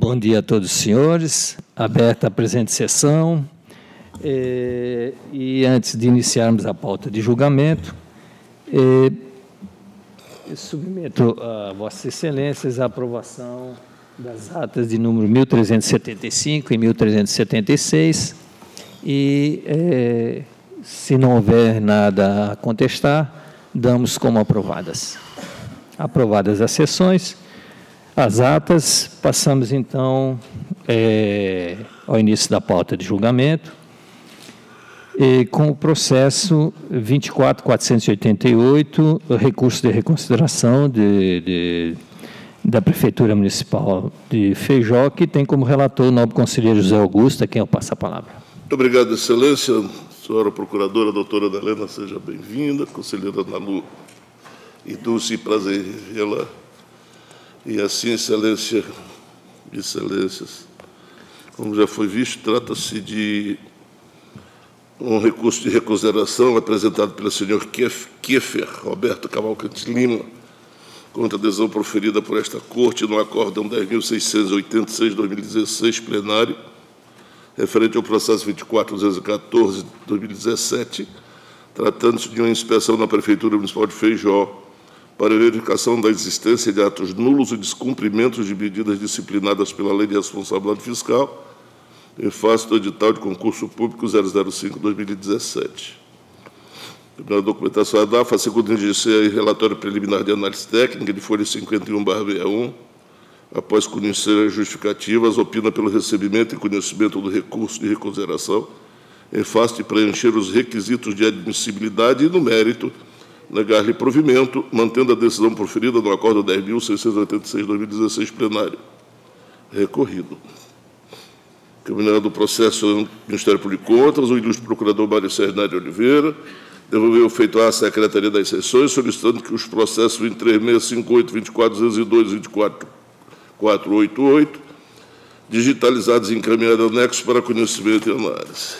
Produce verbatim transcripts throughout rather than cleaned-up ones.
Bom dia a todos os senhores. Aberta a presente sessão. É, e antes de iniciarmos a pauta de julgamento, é, submeto a Vossas Excelências a aprovação das atas de número mil trezentos e setenta e cinco e mil trezentos e setenta e seis e, é, se não houver nada a contestar, damos como aprovadas. Aprovadas as sessões, as atas, passamos então é, ao início da pauta de julgamento, e com o processo vinte e quatro mil quatrocentos e oitenta e oito, recurso de reconsideração de, de, da Prefeitura Municipal de Feijó, que tem como relator o nobre conselheiro José Augusto, a quem eu passo a palavra. Muito obrigado, Excelência. Senhora Procuradora, doutora Helena, seja bem-vinda. Conselheira Nalu e Dulce, prazer em vê-la. E assim, Excelência, Excelências, como já foi visto, trata-se de um recurso de reconsideração apresentado pelo senhor Kiefer Roberto Cavalcante Lima, contra a adesão proferida por esta Corte no Acórdão dez mil seiscentos e oitenta e seis de dois mil e dezesseis, plenário, referente ao processo vinte e quatro mil duzentos e quatorze de dois mil e dezessete, tratando-se de uma inspeção na Prefeitura Municipal de Feijó para verificação da existência de atos nulos e descumprimentos de medidas disciplinadas pela Lei de Responsabilidade Fiscal, em face do edital de concurso público zero zero cinco barra dois mil e dezessete. Primeira documentação, a D A F, a segunda indícia e relatório preliminar de análise técnica de folha cinquenta e um barra sessenta e um, após conhecer as justificativas, opina pelo recebimento e conhecimento do recurso de reconsideração, em face de preencher os requisitos de admissibilidade e, no mérito, negar-lhe provimento, mantendo a decisão proferida no Acórdão dez mil seiscentos e oitenta e seis de dois mil e dezesseis, plenário. Recorrido. Caminhando o processo do Ministério Público de Contas, o ilustre procurador Mário Sérgio Nery Oliveira devolveu o feito à Secretaria das Seções, solicitando que os processos vinte e três mil seiscentos e cinquenta e oito, vinte e quatro mil duzentos e dois e vinte e quatro mil quatrocentos e oitenta e oito, digitalizados e encaminhados anexos para conhecimento e análise.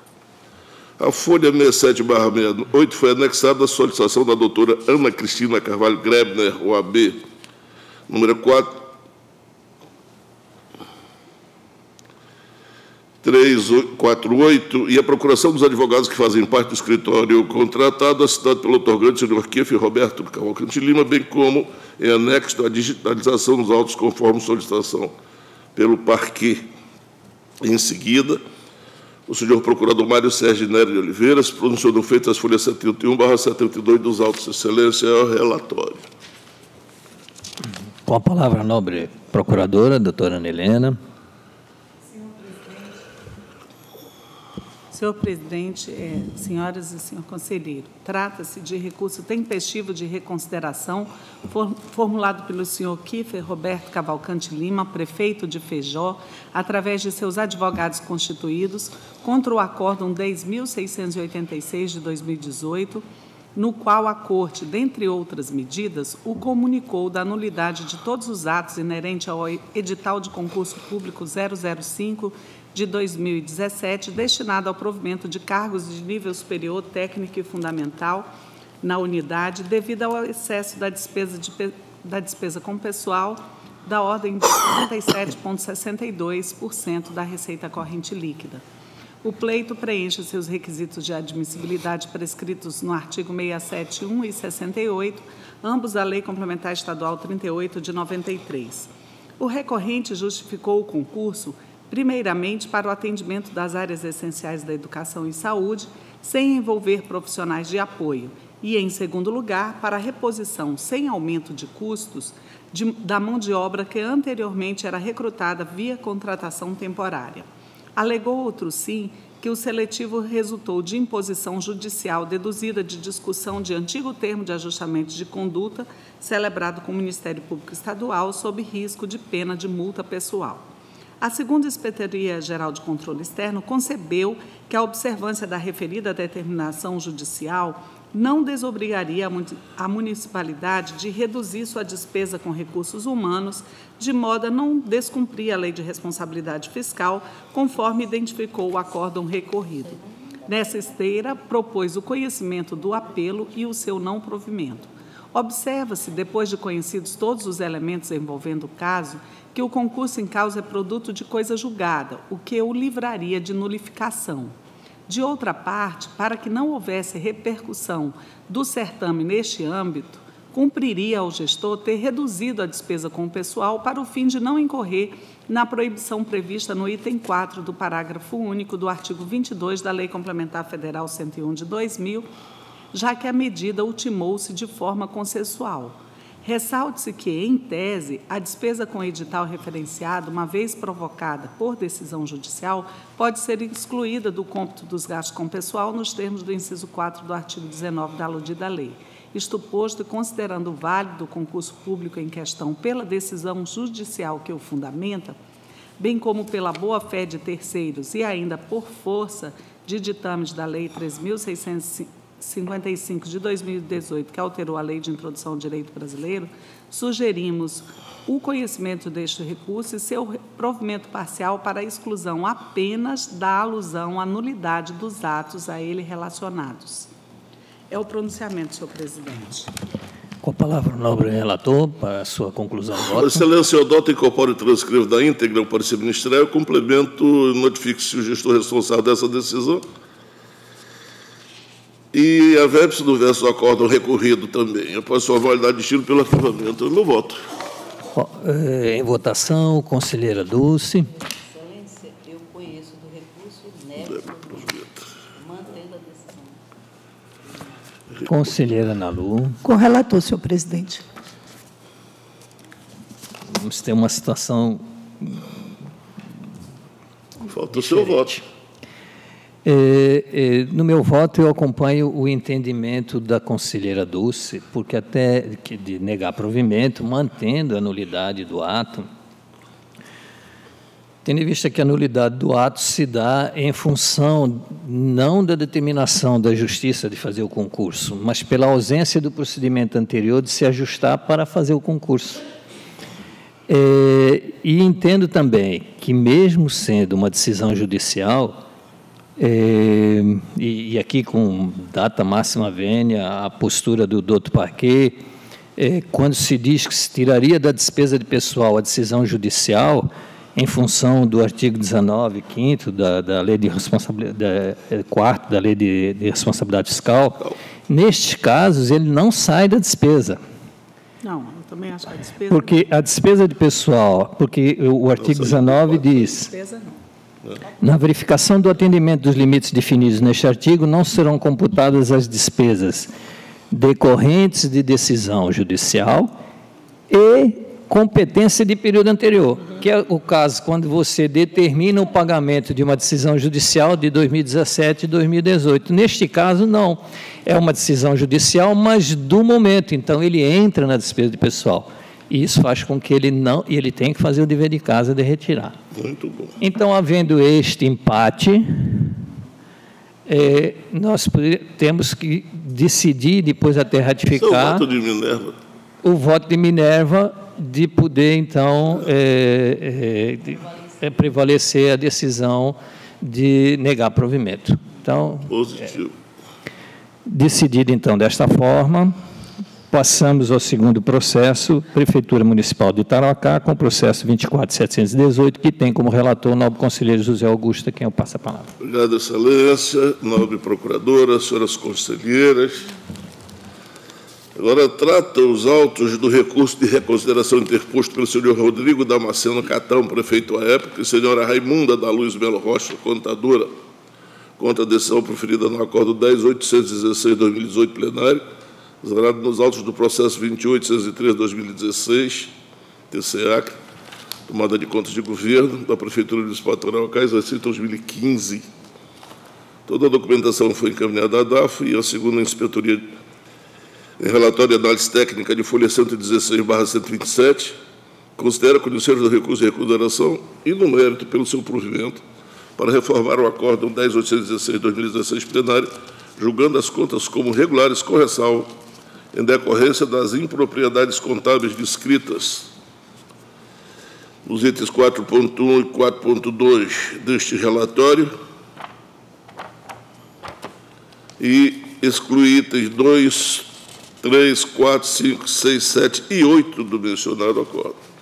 A folha sessenta e sete barra sessenta e oito foi anexada a solicitação da doutora Ana Cristina Carvalho Grebner, O A B, número quatro, três quatro oito, e a procuração dos advogados que fazem parte do escritório contratado, assinado pelo outorgante, senhor Kiefer Roberto Cavalcante Lima, bem como em anexo a digitalização dos autos conforme solicitação pelo parquê. Em seguida, o senhor procurador Mário Sérgio Nery Oliveira se pronunciou no feito as folhas setenta e um barra setenta e dois dos autos. Excelência, é o relatório. Com a palavra a nobre procuradora, doutora Ana Helena. Senhor presidente, é, senhoras e senhor conselheiro, trata-se de recurso tempestivo de reconsideração for, formulado pelo senhor Kiefer Roberto Cavalcante Lima, prefeito de Feijó, através de seus advogados constituídos, contra o Acórdão dez mil seiscentos e oitenta e seis de dois mil e dezoito, no qual a Corte, dentre outras medidas, o comunicou da nulidade de todos os atos inerentes ao edital de concurso público zero zero cinco de dois mil e dezessete, destinado ao provimento de cargos de nível superior técnico e fundamental na unidade, devido ao excesso da despesa, de, da despesa com pessoal da ordem de setenta e sete vírgula sessenta e dois por cento da receita corrente líquida. O pleito preenche seus requisitos de admissibilidade prescritos no artigo sessenta e sete ponto um e sessenta e oito, ambos da Lei Complementar Estadual trinta e oito de noventa e três. O recorrente justificou o concurso primeiramente para o atendimento das áreas essenciais da educação e saúde, sem envolver profissionais de apoio, e, em segundo lugar, para a reposição, sem aumento de custos, de, da mão de obra que anteriormente era recrutada via contratação temporária. Alegou outro sim que o seletivo resultou de imposição judicial deduzida de discussão de antigo termo de ajustamento de conduta celebrado com o Ministério Público Estadual sob risco de pena de multa pessoal. A segunda Inspetoria-Geral de Controle Externo concebeu que a observância da referida determinação judicial não desobrigaria a municipalidade de reduzir sua despesa com recursos humanos, de modo a não descumprir a Lei de Responsabilidade Fiscal, conforme identificou o acórdão recorrido. Nessa esteira, propôs o conhecimento do apelo e o seu não provimento. Observa-se, depois de conhecidos todos os elementos envolvendo o caso, que o concurso em causa é produto de coisa julgada, o que o livraria de nulificação. De outra parte, para que não houvesse repercussão do certame neste âmbito, cumpriria ao gestor ter reduzido a despesa com o pessoal para o fim de não incorrer na proibição prevista no item quatro do parágrafo único do artigo vinte e dois da Lei Complementar Federal cento e um de dois mil, já que a medida ultimou-se de forma consensual. Ressalte-se que, em tese, a despesa com edital referenciado, uma vez provocada por decisão judicial, pode ser excluída do cômputo dos gastos com pessoal nos termos do inciso quatro do artigo dezenove da aludida lei. Isto posto e considerando válido o concurso público em questão pela decisão judicial que o fundamenta, bem como pela boa-fé de terceiros e ainda por força de ditames da Lei três mil seiscentos e cinquenta e cinco de dois mil e dezoito, que alterou a Lei de Introdução ao Direito Brasileiro, sugerimos o conhecimento deste recurso e seu provimento parcial para a exclusão apenas da alusão à nulidade dos atos a ele relacionados. É o pronunciamento, senhor presidente. Com a palavra, o nobre relator, para a sua conclusão. Voto. Excelência, eu adoto, incorporo e transcrevo da íntegra o parecer ministerial, complemento e notifique-se o gestor responsável dessa decisão. E a vértice do verso do acórdão recorrido também. Após sua validade de estilo pelo arquivamento. Eu não voto. Em votação, conselheira Dulce. Excelência, eu conheço do recurso, nego, mantendo a decisão. Conselheira Nalu. Com o relator, senhor presidente. Vamos ter uma situação... Falta o seu voto. É, é, no meu voto, eu acompanho o entendimento da conselheira Dulce, porque até que de negar provimento, mantendo a nulidade do ato, tendo em vista que a nulidade do ato se dá em função não da determinação da Justiça de fazer o concurso, mas pela ausência do procedimento anterior de se ajustar para fazer o concurso. É, e entendo também que, mesmo sendo uma decisão judicial, É, e, e aqui com data máxima vênia, a postura do doutor Parquet, é, quando se diz que se tiraria da despesa de pessoal a decisão judicial, em função do artigo dezenove, quinto da, da lei de responsabilidade, da, quarto da lei de, de responsabilidade fiscal, nestes casos ele não sai da despesa. Não, eu também acho que a despesa... Porque a despesa de pessoal, porque o, o artigo dezenove diz... Despesa não. Na verificação do atendimento dos limites definidos neste artigo, não serão computadas as despesas decorrentes de decisão judicial e competência de período anterior, que é o caso quando você determina o pagamento de uma decisão judicial de dois mil e dezessete e dois mil e dezoito. Neste caso, não. É uma decisão judicial, mas do momento. Então, ele entra na despesa de pessoal. E isso faz com que ele não... E ele tem que fazer o dever de casa de retirar. Muito bom. Então, havendo este empate, é, nós temos que decidir, depois até ratificar... Seu voto de Minerva. O voto de Minerva, de poder, então, é, é, de, é, prevalecer a decisão de negar provimento. Então, positivo. É, decidido, então, desta forma... Passamos ao segundo processo, Prefeitura Municipal de Tarauacá, com o processo vinte e quatro mil setecentos e dezoito, que tem como relator o nobre conselheiro José Augusto, a quem eu passo a palavra. Obrigado, Excelência, nobre procuradora, senhoras conselheiras. Agora, trata os autos do recurso de reconsideração interposto pelo senhor Rodrigo Damasceno Catão, prefeito à época, e senhora Raimunda da Luz Melo Rocha, contadora, contra a decisão proferida no acordo dez mil oitocentos e dezesseis de dois mil e dezoito plenário, examinado nos autos do processo vinte e oito mil oitocentos e três de dois mil e dezesseis, T C A C, tomada de contas de governo da Prefeitura Municipal de Tarauacá, exercício dois mil e quinze. Toda a documentação foi encaminhada à D A F e a segunda inspetoria, em relatório de análise técnica de folha cento e dezesseis barra cento e vinte e sete, considera conhecer do recurso de reconsideração e no mérito pelo seu provimento para reformar o acórdão dez mil oitocentos e dezesseis de dois mil e dezesseis plenário, julgando as contas como regulares com ressalva em decorrência das impropriedades contábeis descritas nos itens quatro ponto um e quatro ponto dois deste relatório e excluir itens dois, três, quatro, cinco, seis, sete e oito do mencionado acordo.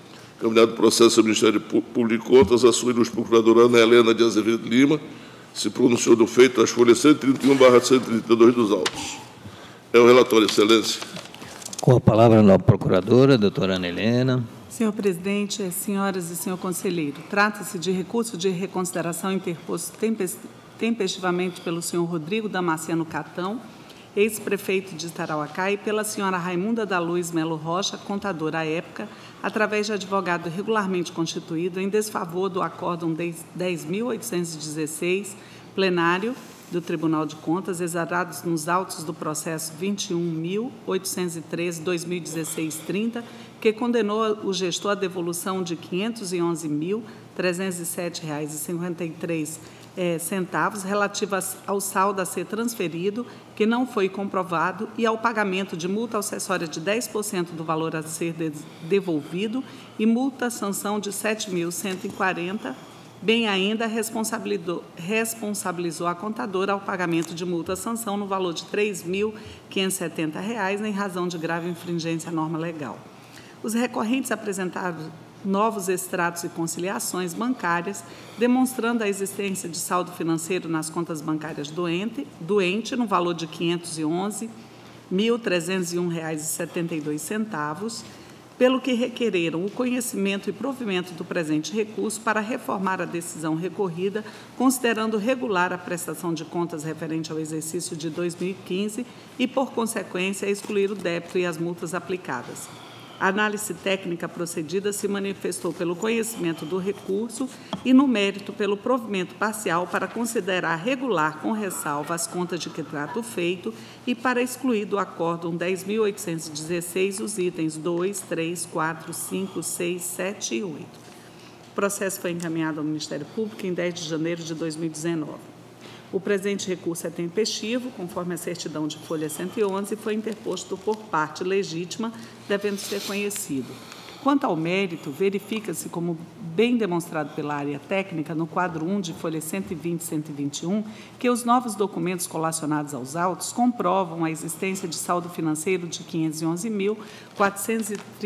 Caminhado o processo ao Ministério Público de Contas, a sua ilustre procuradora Ana Helena de Azevedo Lima se pronunciou do feito às folhas cento e trinta e um barra cento e trinta e dois dos autos. É o relatório, Excelência. Com a palavra a nova procuradora, doutora Ana Helena. Senhor presidente, senhoras e senhor conselheiro, trata-se de recurso de reconsideração interposto tempestivamente pelo senhor Rodrigo Damasceno Catão, ex-prefeito de Tarauacá, e pela senhora Raimunda da Luz Melo Rocha, contadora à época, através de advogado regularmente constituído, em desfavor do acórdão dez mil oitocentos e dezesseis, plenário do Tribunal de Contas, exarados nos autos do processo vinte e um mil oitocentos e treze barra dois mil e dezesseis trinta, que condenou o gestor à devolução de quinhentos e onze mil trezentos e sete reais e cinquenta e três eh, centavos, relativas ao saldo a ser transferido, que não foi comprovado, e ao pagamento de multa acessória de dez por cento do valor a ser devolvido e multa sanção de sete mil cento e quarenta reais. Bem ainda, responsabilizou, responsabilizou a contadora ao pagamento de multa-sanção no valor de três mil quinhentos e setenta reais, em razão de grave infringência à norma legal. Os recorrentes apresentaram novos extratos e conciliações bancárias, demonstrando a existência de saldo financeiro nas contas bancárias doente, doente no valor de quinhentos e onze mil trezentos e um reais e setenta e dois centavos, pelo que requereram o conhecimento e provimento do presente recurso para reformar a decisão recorrida, considerando regular a prestação de contas referente ao exercício de dois mil e quinze e, por consequência, excluir o débito e as multas aplicadas. A análise técnica procedida se manifestou pelo conhecimento do recurso e, no mérito, pelo provimento parcial para considerar regular com ressalva as contas de que trata o feito e para excluir do acórdão dez mil oitocentos e dezesseis os itens dois, três, quatro, cinco, seis, sete e oito. O processo foi encaminhado ao Ministério Público em dez de janeiro de dois mil e dezenove. O presente recurso é tempestivo, conforme a certidão de folha cento e onze, e foi interposto por parte legítima, devendo ser conhecido. Quanto ao mérito, verifica-se, como bem demonstrado pela área técnica, no quadro um de folha cento e vinte e cento e vinte e um, que os novos documentos colacionados aos autos comprovam a existência de saldo financeiro de quinhentos e onze mil quatrocentos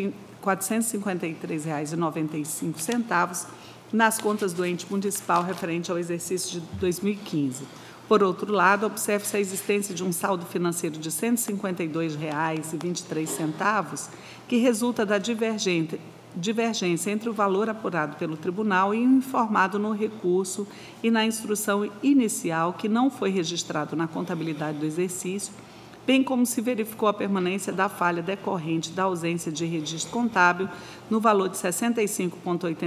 e cinquenta e três reais e noventa e cinco centavos nas contas do ente municipal referente ao exercício de dois mil e quinze. Por outro lado, observa-se a existência de um saldo financeiro de cento e cinquenta e dois reais e vinte e três centavos, que resulta da divergência, divergência entre o valor apurado pelo tribunal e o informado no recurso e na instrução inicial, que não foi registrado na contabilidade do exercício, bem como se verificou a permanência da falha decorrente da ausência de registro contábil no valor de sessenta e cinco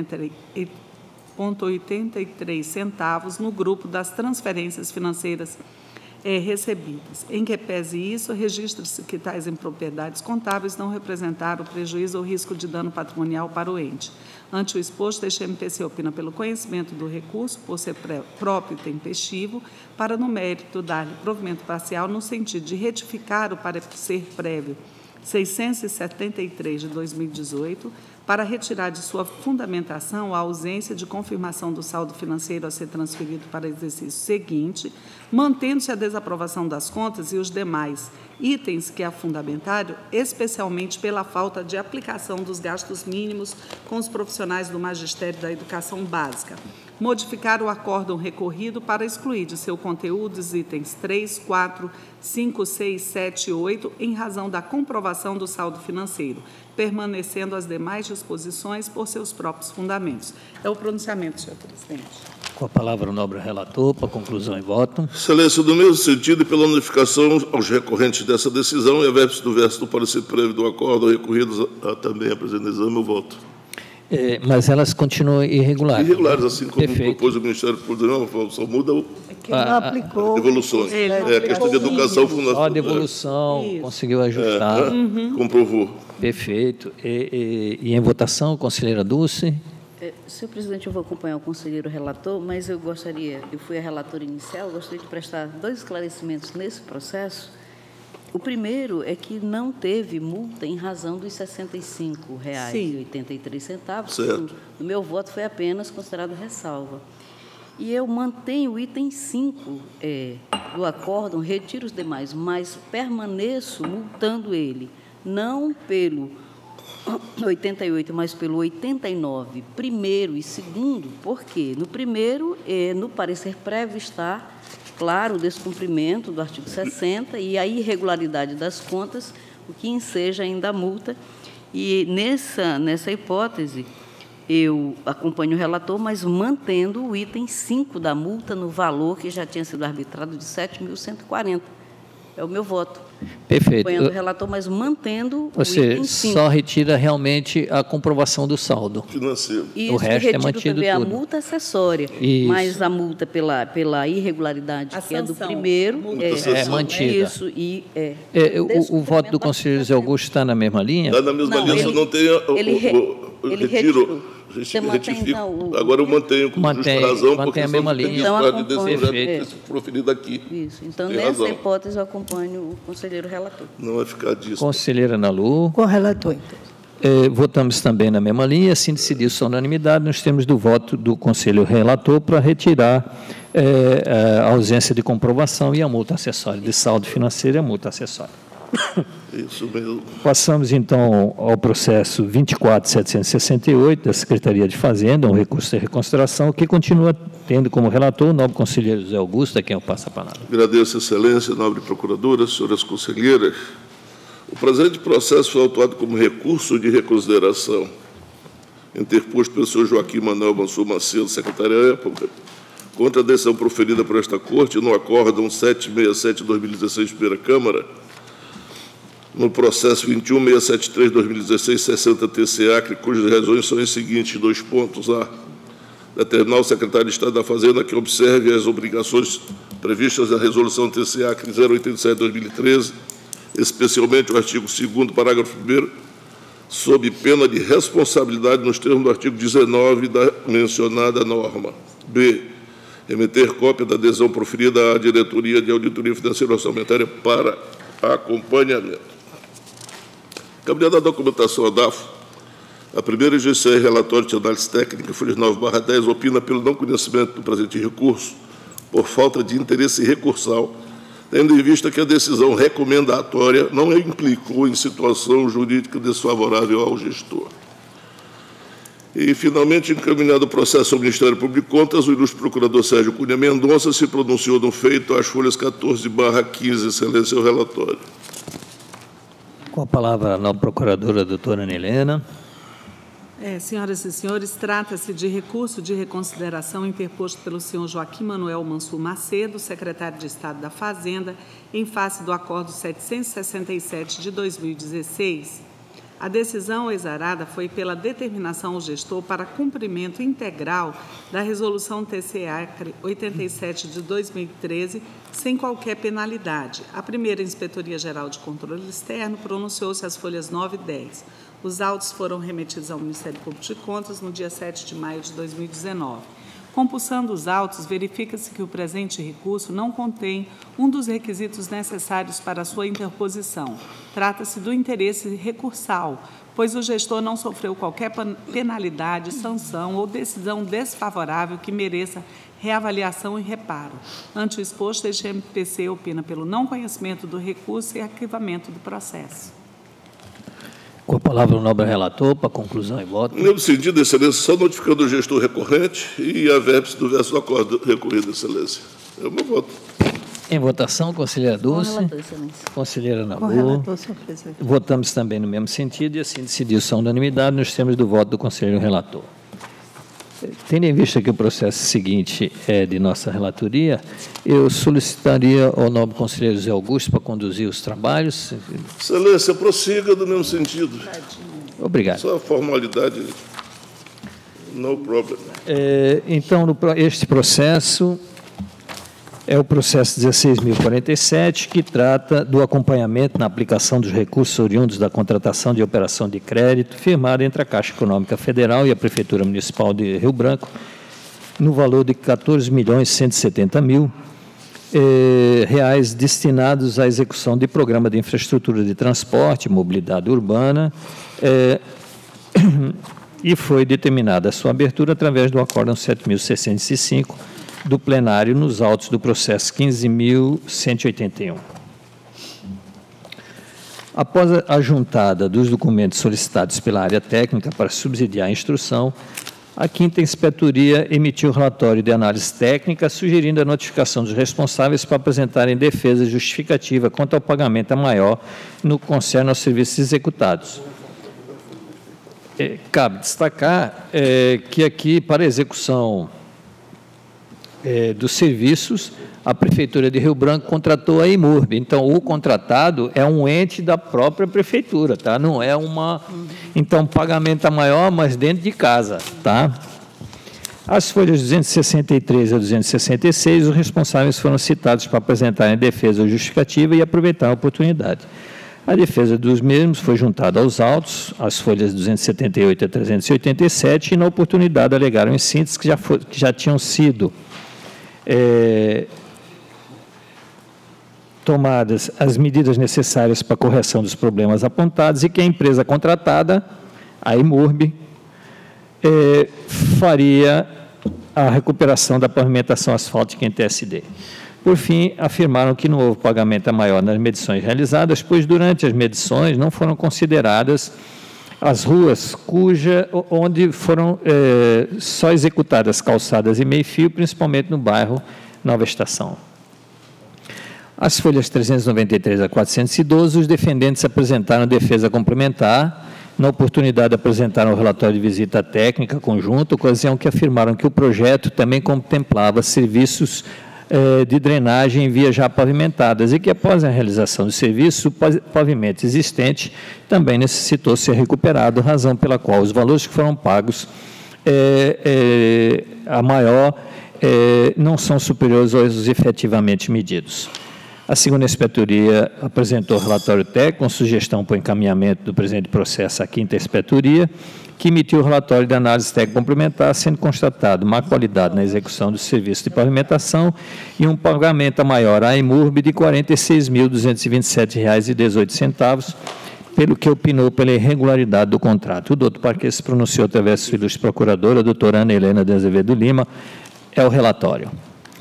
reais e oitenta e três centavos no grupo das transferências financeiras eh, recebidas. Em que pese isso, registra-se que tais impropriedades contábeis não representaram prejuízo ou risco de dano patrimonial para o ente. Ante o exposto, este M P C opina pelo conhecimento do recurso, por ser próprio e tempestivo, para, no mérito, dar-lhe provimento parcial no sentido de retificar o parecer prévio seiscentos e setenta e três de dois mil e dezoito, para retirar de sua fundamentação a ausência de confirmação do saldo financeiro a ser transferido para o exercício seguinte, mantendo-se a desaprovação das contas e os demais itens que a fundamentaram, especialmente pela falta de aplicação dos gastos mínimos com os profissionais do magistério da educação básica. Modificar o acórdão recorrido para excluir de seu conteúdo os itens três, quatro, cinco, seis, sete e oito, em razão da comprovação do saldo financeiro, permanecendo as demais disposições por seus próprios fundamentos. É o pronunciamento, senhor presidente. Com a palavra o nobre relator, para conclusão e voto. Excelência, no mesmo sentido e pela notificação aos recorrentes dessa decisão e a vértice do verso do parecer prévio do acórdão recorridos a, a, também a presente exame, eu voto. É, mas elas continuam irregulares. Irregulares, assim como Perfeito. propôs o Ministério Público, só muda o, É que não aplicou. devoluções. Ele É a questão de educação fundamental. Só a devolução, Isso. conseguiu ajustar. É, uhum. Comprovou. Perfeito. E, e, e em votação, conselheira Dulce? É, senhor presidente, eu vou acompanhar o conselheiro relator, mas eu gostaria, eu fui a relatora inicial, eu gostaria de prestar dois esclarecimentos nesse processo. O primeiro é que não teve multa em razão dos sessenta e cinco reais e oitenta e três centavos. Certo. O meu voto foi apenas considerado ressalva. E eu mantenho o item cinco é, do acórdão, retiro os demais, mas permaneço multando ele, não pelo oitenta e oito, mas pelo oitenta e nove, primeiro e segundo, por quê? No primeiro, eh, no parecer prévio está, claro, o descumprimento do artigo sessenta e a irregularidade das contas, o que enseja ainda a multa. E nessa, nessa hipótese, eu acompanho o relator, mas mantendo o item cinco da multa no valor que já tinha sido arbitrado de sete mil cento e quarenta. É o meu voto. Perfeito. Acompanhando o relator, mas mantendo Você o item cinco. só retira realmente a comprovação do saldo. Financeiro. Isso, o resto e é retiro mantido também tudo. a multa acessória, Isso. mas a multa pela, pela irregularidade, A que é do sanção. primeiro, Multa é, sanção. É mantida. Isso, e é. É, o, o voto do Descumprimento conselheiro José do Augusto está na mesma linha? Está na mesma Não, linha, ele- só não tem a- o, ele re- o, o ele retiro. retirou. Você mantém, Retifico. então, o- Agora eu mantenho com Mantém, justa razão, mantém porque a mesma linha. Então, parte desse acompanho. projeto Perfeito. que se proferido aqui. Isso. Então, Tem nessa razão. hipótese, eu acompanho o conselheiro relator. Não vai ficar disso. Conselheira Ana Lu. Com o relator, então. Eh, votamos também na mesma linha, assim decidiu-se a unanimidade, nos termos do voto do conselho relator para retirar eh, a ausência de comprovação e a multa acessória de saldo financeiro e a multa acessória. Isso mesmo. Passamos, então, ao processo vinte e quatro mil setecentos e sessenta e oito da Secretaria de Fazenda, um recurso de reconsideração, que continua tendo como relator o nobre conselheiro José Augusto, a quem eu passo a palavra. Agradeço, Excelência, nobre procuradora, senhoras conselheiras. O presente processo foi autuado como recurso de reconsideração, interposto pelo senhor Joaquim Manuel Mansur Macedo, secretário à época, contra a decisão proferida por esta Corte no acórdão setecentos e sessenta e sete de dois mil e dezesseis, primeira Câmara, no processo vinte e um mil seiscentos e setenta e três de dois mil e dezesseis, sessenta T C A C R, cujas razões são as seguintes, dois pontos. A. Determinar o secretário de Estado da Fazenda que observe as obrigações previstas na resolução T C A C R zero oitenta e sete de dois mil e treze, especialmente o artigo segundo, parágrafo primeiro, sob pena de responsabilidade nos termos do artigo dezenove da mencionada norma. B. Remeter cópia da adesão proferida à Diretoria de Auditoria Financeira e Orçamentária para acompanhamento. Caminhando a documentação A D A F, a primeira G C R, relatório de análise técnica, folha nove barra dez, opina pelo não conhecimento do presente recurso, por falta de interesse recursal, tendo em vista que a decisão recomendatória não implicou em situação jurídica desfavorável ao gestor. E, finalmente, encaminhado o processo ao Ministério Público de Contas, o ilustre procurador Sérgio Cunha Mendonça se pronunciou no feito às folhas quatorze barra quinze, excelência, o relatório. Com a palavra a nova procuradora, doutora Ana Helena. É, senhoras e senhores, trata-se de recurso de reconsideração interposto pelo senhor Joaquim Manuel Mansur Macedo, secretário de Estado da Fazenda, em face do Acordo setecentos e sessenta e sete de dois mil e dezesseis. A decisão exarada foi pela determinação ao gestor para cumprimento integral da Resolução T C A C R oitenta e sete de dois mil e treze, sem qualquer penalidade. A primeira Inspetoria Geral de Controle Externo pronunciou-se às folhas nove e dez. Os autos foram remetidos ao Ministério Público de Contas no dia sete de maio de dois mil e dezenove. Compulsando os autos, verifica-se que o presente recurso não contém um dos requisitos necessários para a sua interposição. Trata-se do interesse recursal, pois o gestor não sofreu qualquer penalidade, sanção ou decisão desfavorável que mereça reavaliação e reparo. Ante o exposto, este M P C opina pelo não conhecimento do recurso e arquivamento do processo. Com a palavra o nobre relator, para conclusão e voto. No mesmo sentido, excelência, só notificando o gestor recorrente e a vértice do verso do acordo recorrido, excelência. É o meu voto. Em votação, conselheira Com Dulce. relator, excelência. Conselheira Ana Com o Lu. relator, senhor presidente. Votamos também no mesmo sentido e assim decidiu-se a unanimidade nos termos do voto do conselheiro relator. Tendo em vista que o processo seguinte é de nossa relatoria, eu solicitaria ao nobre conselheiro José Augusto para conduzir os trabalhos. Excelência, prossiga no mesmo sentido. Obrigado. Só a formalidade, no problem. É, então, no, pro- este processo é o processo dezesseis mil e quarenta e sete, que trata do acompanhamento na aplicação dos recursos oriundos da contratação de operação de crédito firmada entre a Caixa Econômica Federal e a Prefeitura Municipal de Rio Branco, no valor de quatorze milhões cento e setenta mil eh, reais destinados à execução de programa de infraestrutura de transporte e mobilidade urbana, eh, e foi determinada a sua abertura através do Acórdão sete mil seiscentos e cinco do plenário nos autos do processo quinze mil cento e oitenta e um. Após a juntada dos documentos solicitados pela área técnica para subsidiar a instrução, a quinta Inspetoria emitiu o relatório de análise técnica, sugerindo a notificação dos responsáveis para apresentarem defesa justificativa quanto ao pagamento a maior no que concerne aos serviços executados. É, cabe destacar é, que aqui, para a execução é, dos serviços, a Prefeitura de Rio Branco contratou a Imurb. Então, o contratado é um ente da própria Prefeitura, tá? Não é uma... Então, pagamento a maior, mas dentro de casa, tá? As folhas duzentos e sessenta e três a duzentos e sessenta e seis, os responsáveis foram citados para apresentarem defesa justificativa e aproveitar a oportunidade. A defesa dos mesmos foi juntada aos autos, as folhas duzentos e setenta e oito a trezentos e oitenta e sete, e na oportunidade alegaram em síntese que já, foi, que já tinham sido é, tomadas as medidas necessárias para a correção dos problemas apontados e que a empresa contratada, a Imurb, é, faria a recuperação da pavimentação asfáltica em T S D. Por fim, afirmaram que não houve pagamento a maior nas medições realizadas, pois durante as medições não foram consideradas as ruas cuja, onde foram é, só executadas calçadas e meio-fio, principalmente no bairro Nova Estação. As folhas trezentos e noventa e três a quatrocentos e doze, os defendentes apresentaram defesa complementar. Na oportunidade, apresentaram o relatório de visita técnica conjunta, ocasião que afirmaram que o projeto também contemplava serviços eh, de drenagem em vias já pavimentadas e que, após a realização do serviço, o pavimento existente também necessitou ser recuperado, razão pela qual os valores que foram pagos, eh, eh, a maior, eh, não são superiores aos efetivamente medidos. A segunda Inspetoria apresentou o relatório técnico com sugestão para o encaminhamento do presente processo à quinta Inspetoria, que emitiu o relatório de análise técnica complementar, sendo constatado má qualidade na execução do serviço de pavimentação e um pagamento a maior à Imurb de quarenta e seis mil duzentos e vinte e sete reais e dezoito centavos, pelo que opinou pela irregularidade do contrato. O doutor Parque se pronunciou através de sua ilustre procuradora, a doutora Ana Helena de Azevedo Lima. É o relatório.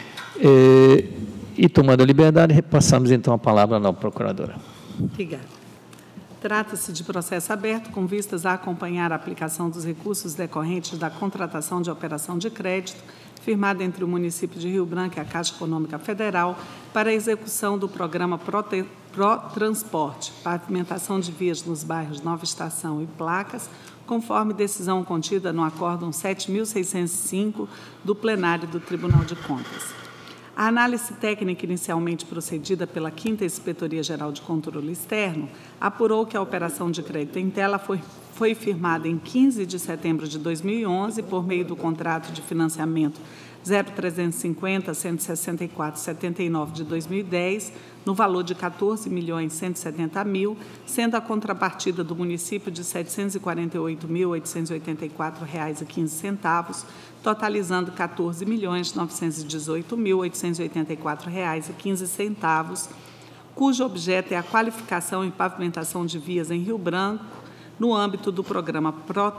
E, E, tomando a liberdade, repassamos, então, a palavra à nova procuradora. Obrigada. Trata-se de processo aberto com vistas a acompanhar a aplicação dos recursos decorrentes da contratação de operação de crédito firmada entre o município de Rio Branco e a Caixa Econômica Federal para a execução do programa Pró-Transporte, pavimentação de vias nos bairros Nova Estação e Placas, conforme decisão contida no Acórdão sete mil seiscentos e cinco do plenário do Tribunal de Contas. A análise técnica inicialmente procedida pela quinta Inspetoria Geral de Controle Externo apurou que a operação de crédito em tela foi, foi firmada em quinze de setembro de dois mil e onze por meio do contrato de financiamento zero trezentos e cinquenta, cento e sessenta e quatro, setenta e nove de dois mil e dez, no valor de quatorze milhões cento e setenta mil, sendo a contrapartida do município de setecentos e quarenta e oito mil, oitocentos e oitenta e quatro reais e quinze centavos, totalizando quatorze milhões novecentos e dezoito mil, oitocentos e oitenta e quatro reais e quinze centavos, cujo objeto é a qualificação e pavimentação de vias em Rio Branco, no âmbito do programa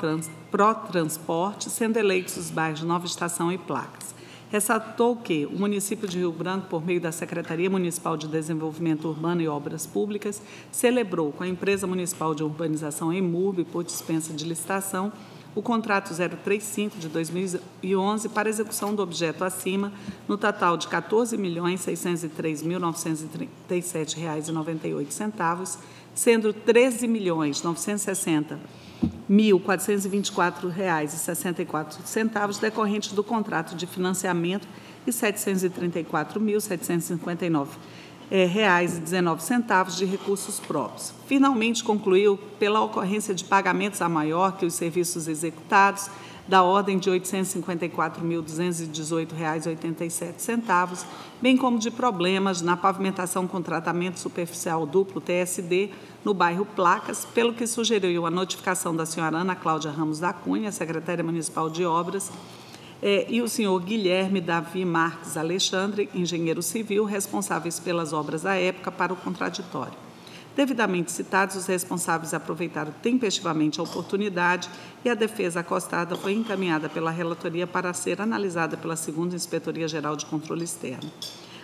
Pró-Transporte, sendo eleitos os bairros Nova Estação e Placas. Ressaltou que o município de Rio Branco, por meio da Secretaria Municipal de Desenvolvimento Urbano e Obras Públicas, celebrou com a Empresa Municipal de Urbanização Imurb, por dispensa de licitação, o contrato zero trinta e cinco de dois mil e onze para execução do objeto acima, no total de quatorze milhões seiscentos e três mil, novecentos e trinta e sete reais e noventa e oito centavos, sendo treze milhões novecentos e sessenta mil, quatrocentos e vinte e quatro reais e sessenta e quatro centavos decorrentes do contrato de financiamento e setecentos e trinta e quatro mil, setecentos e cinquenta e nove reais e dezenove centavos de recursos próprios. Finalmente concluiu pela ocorrência de pagamentos a maior que os serviços executados, da ordem de oitocentos e cinquenta e quatro mil, duzentos e dezoito reais e oitenta e sete centavos, bem como de problemas na pavimentação com tratamento superficial duplo T S D no bairro Placas, pelo que sugeriu a notificação da senhora Ana Cláudia Ramos da Cunha, secretária municipal de obras, eh, e o senhor Guilherme Davi Marques Alexandre, engenheiro civil, responsáveis pelas obras à época para o contraditório. Devidamente citados, os responsáveis aproveitaram tempestivamente a oportunidade e a defesa acostada foi encaminhada pela relatoria para ser analisada pela segunda Inspetoria Geral de Controle Externo.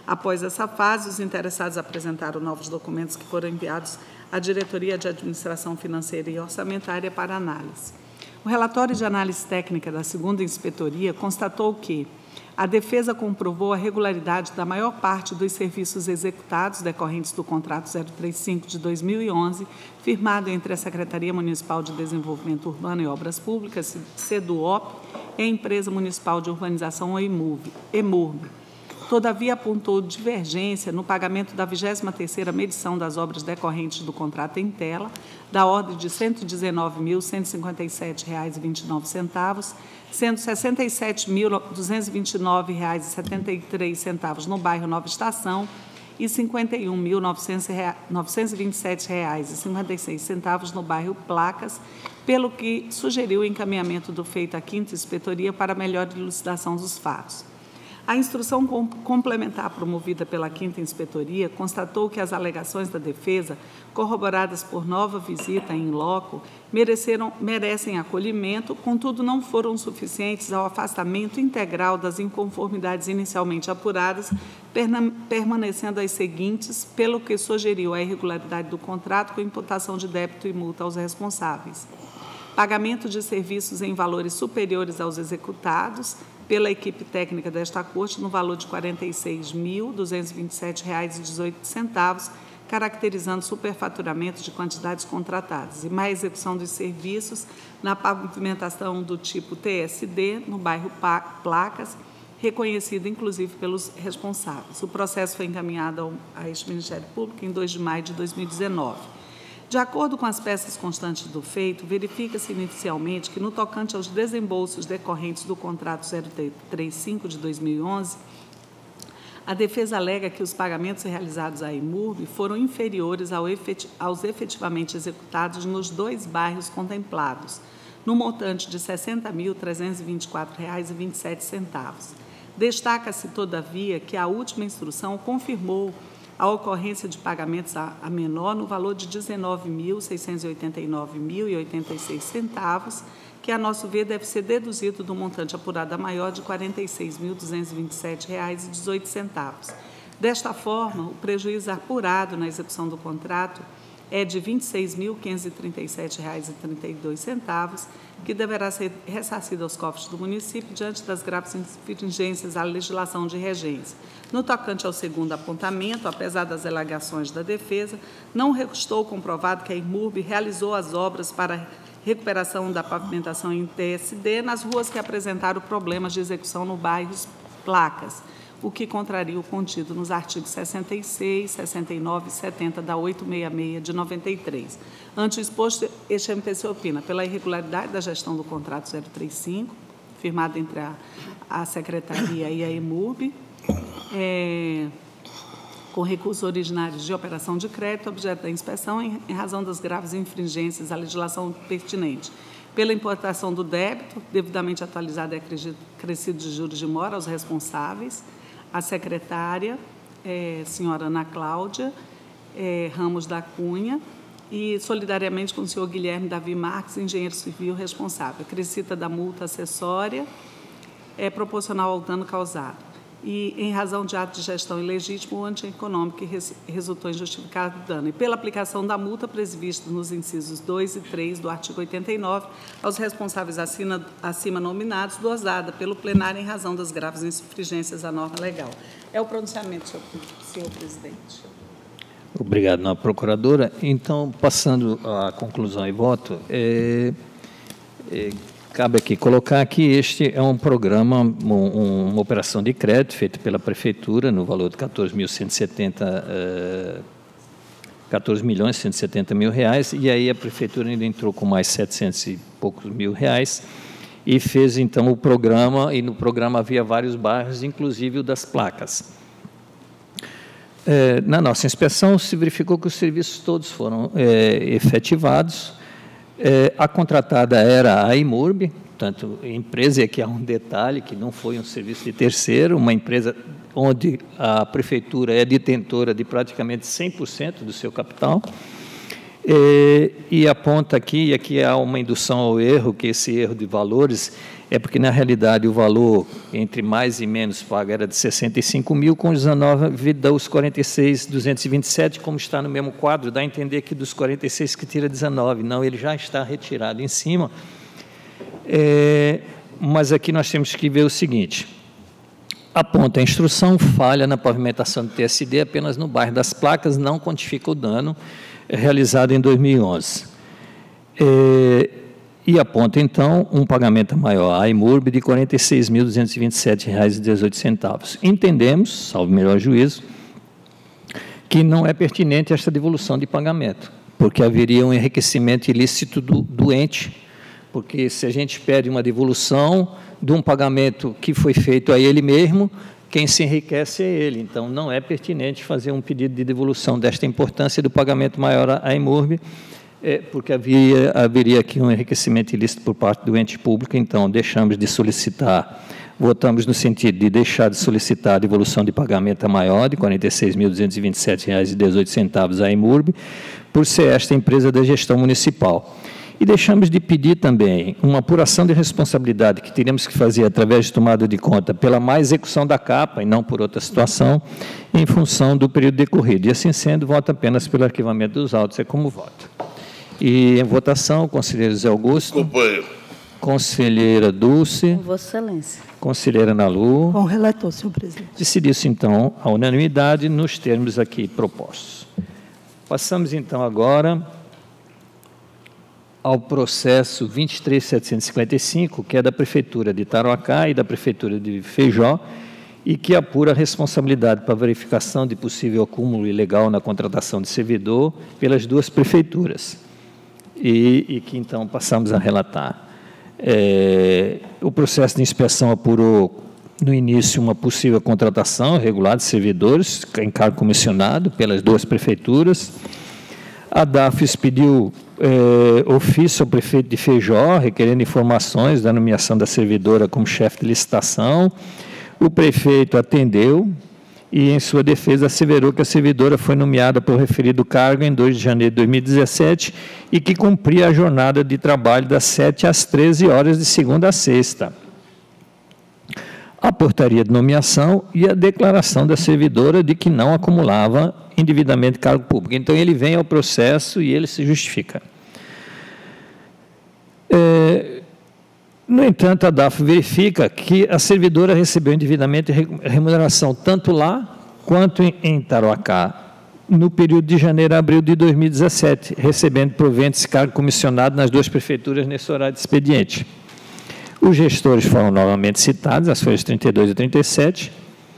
Após essa fase, os interessados apresentaram novos documentos que foram enviados à Diretoria de Administração Financeira e Orçamentária para análise. O relatório de análise técnica da segunda inspetoria constatou que a defesa comprovou a regularidade da maior parte dos serviços executados decorrentes do contrato zero trinta e cinco de dois mil e onze, firmado entre a Secretaria Municipal de Desenvolvimento Urbano e Obras Públicas, SEDUOP, e a Empresa Municipal de Urbanização, EMURB. Todavia, apontou divergência no pagamento da vigésima terceira medição das obras decorrentes do contrato em tela, da ordem de cento e dezenove mil, cento e cinquenta e sete reais e vinte e nove centavos, sendo sessenta e sete mil, duzentos e vinte e nove reais e setenta e três centavos no bairro Nova Estação e cinquenta e um mil, novecentos e vinte e sete reais e cinquenta e seis centavos no bairro Placas, pelo que sugeriu o encaminhamento do feito à quinta inspetoria para melhor elucidação dos fatos. A instrução complementar promovida pela quinta inspetoria constatou que as alegações da defesa, corroboradas por nova visita em loco, mereceram, merecem acolhimento, contudo não foram suficientes ao afastamento integral das inconformidades inicialmente apuradas, permanecendo as seguintes, pelo que sugeriu a irregularidade do contrato com imputação de débito e multa aos responsáveis. Pagamento de serviços em valores superiores aos executados pela equipe técnica desta Corte no valor de quarenta e seis mil, duzentos e vinte e sete reais e dezoito centavos, caracterizando superfaturamento de quantidades contratadas e má execução dos serviços na pavimentação do tipo T S D no bairro Placas, reconhecido inclusive pelos responsáveis. O processo foi encaminhado a este Ministério Público em dois de maio de dois mil e dezenove. De acordo com as peças constantes do feito, verifica-se inicialmente que, no tocante aos desembolsos decorrentes do contrato zero trinta e cinco de dois mil e onze, a defesa alega que os pagamentos realizados à EMURB foram inferiores ao efet- aos efetivamente executados nos dois bairros contemplados, no montante de sessenta mil, trezentos e vinte e quatro reais e vinte e sete centavos. Destaca-se, todavia, que a última instrução confirmou a ocorrência de pagamentos a, a menor no valor de dezenove mil, seiscentos e oitenta e nove reais e oitenta e seis centavos, que, a nosso ver, deve ser deduzido do montante apurado a maior de quarenta e seis mil, duzentos e vinte e sete reais e dezoito centavos. Desta forma, o prejuízo apurado na execução do contrato é de vinte e seis mil, quinhentos e trinta e sete reais e trinta e dois centavos, que deverá ser ressarcido aos cofres do município diante das graves infringências à legislação de regência. No tocante ao segundo apontamento, apesar das alegações da defesa, não restou comprovado que a EMURB realizou as obras para recuperação da pavimentação em T S D nas ruas que apresentaram problemas de execução no bairro Placas, o que contraria o contido nos artigos sessenta e seis, sessenta e nove e setenta da oitocentos e sessenta e seis de noventa e três. Ante o exposto, este M P C opina pela irregularidade da gestão do contrato zero trinta e cinco, firmado entre a, a Secretaria e a EMURB, é, com recursos originários de operação de crédito, objeto da inspeção, em, em razão das graves infringências à legislação pertinente, pela importação do débito, devidamente atualizado e acrescido de juros de mora aos responsáveis, a secretária, é, senhora Ana Cláudia é, Ramos da Cunha, e solidariamente com o senhor Guilherme Davi Marques, engenheiro civil responsável. Acrescita da multa acessória é proporcional ao dano causado. E, em razão de ato de gestão ilegítimo ou antieconômico que res, resultou em justificado dano, e pela aplicação da multa prevista nos incisos dois e três do artigo oitenta e nove, aos responsáveis acima, acima nominados, dosada pelo plenário em razão das graves infringências à norma legal. É o pronunciamento, senhor, senhor presidente. Obrigado, nova procuradora. Então, passando à conclusão e voto, é, é, cabe aqui colocar que este é um programa, um, uma operação de crédito feita pela Prefeitura no valor de quatorze mil cento e setenta, uh, quatorze milhões cento e setenta mil reais, e aí a Prefeitura ainda entrou com mais setecentos e poucos mil reais e fez, então, o programa, e no programa havia vários bairros, inclusive o das Placas. É, na nossa inspeção, se verificou que os serviços todos foram é, efetivados. É, a contratada era a EMURB, portanto, a empresa, e aqui há um detalhe, que não foi um serviço de terceiro, uma empresa onde a Prefeitura é detentora de praticamente cem por cento do seu capital, é, e aponta aqui, e aqui há uma indução ao erro, que esse erro de valores é porque, na realidade, o valor entre mais e menos pago era de sessenta e cinco mil, com dezenove dá os quarenta e seis mil duzentos e vinte e sete, como está no mesmo quadro, dá a entender que dos quarenta e seis que tira dezenove. Não, ele já está retirado em cima. É, mas aqui nós temos que ver o seguinte: aponta a instrução, falha na pavimentação do T S D apenas no bairro das Placas, não quantifica o dano realizado em dois mil e onze. É, e aponta, então, um pagamento maior à Imurb de quarenta e seis mil duzentos e vinte e sete reais e dezoito centavos. Entendemos, salvo melhor juízo, que não é pertinente esta devolução de pagamento, porque haveria um enriquecimento ilícito do doente, porque se a gente pede uma devolução de um pagamento que foi feito a ele mesmo, quem se enriquece é ele. Então, não é pertinente fazer um pedido de devolução desta importância do pagamento maior à Imurb, é, porque havia, haveria aqui um enriquecimento ilícito por parte do ente público. Então, deixamos de solicitar, votamos no sentido de deixar de solicitar a devolução de pagamento a maior, de quarenta e seis mil duzentos e vinte e sete reais e dezoito centavos à Imurb, por ser esta empresa da gestão municipal. E deixamos de pedir também uma apuração de responsabilidade que teríamos que fazer através de tomada de conta pela má execução da capa e não por outra situação, em função do período decorrido. E, assim sendo, voto apenas pelo arquivamento dos autos, é como voto. E em votação, conselheiro Zé Augusto. Acompanho. Conselheira Dulce. Com Vossa Excelência. Conselheira Nalu. Com o relator, senhor presidente. Decidiu-se, então, a unanimidade nos termos aqui propostos. Passamos, então, agora ao processo vinte e três mil setecentos e cinquenta e cinco, que é da Prefeitura de Tarauacá e da Prefeitura de Feijó, e que apura a responsabilidade para verificação de possível acúmulo ilegal na contratação de servidor pelas duas prefeituras, e, e que, então, passamos a relatar. É, o processo de inspeção apurou, no início, uma possível contratação irregular de servidores em cargo comissionado pelas duas prefeituras. A D A F expediu é, ofício ao prefeito de Feijó, requerendo informações da nomeação da servidora como chefe de licitação. O prefeito atendeu e, em sua defesa, asseverou que a servidora foi nomeada por referido cargo em dois de janeiro de dois mil e dezessete e que cumpria a jornada de trabalho das sete às treze horas de segunda a sexta. A portaria de nomeação e a declaração da servidora de que não acumulava indevidamente cargo público. Então, ele vem ao processo e ele se justifica. É, no entanto, a D A F verifica que a servidora recebeu indevidamente remuneração tanto lá quanto em, em Tarauacá, no período de janeiro a abril de dois mil e dezessete, recebendo proventos de cargo comissionado nas duas prefeituras nesse horário de expediente. Os gestores foram novamente citados, as folhas trinta e dois e trinta e sete.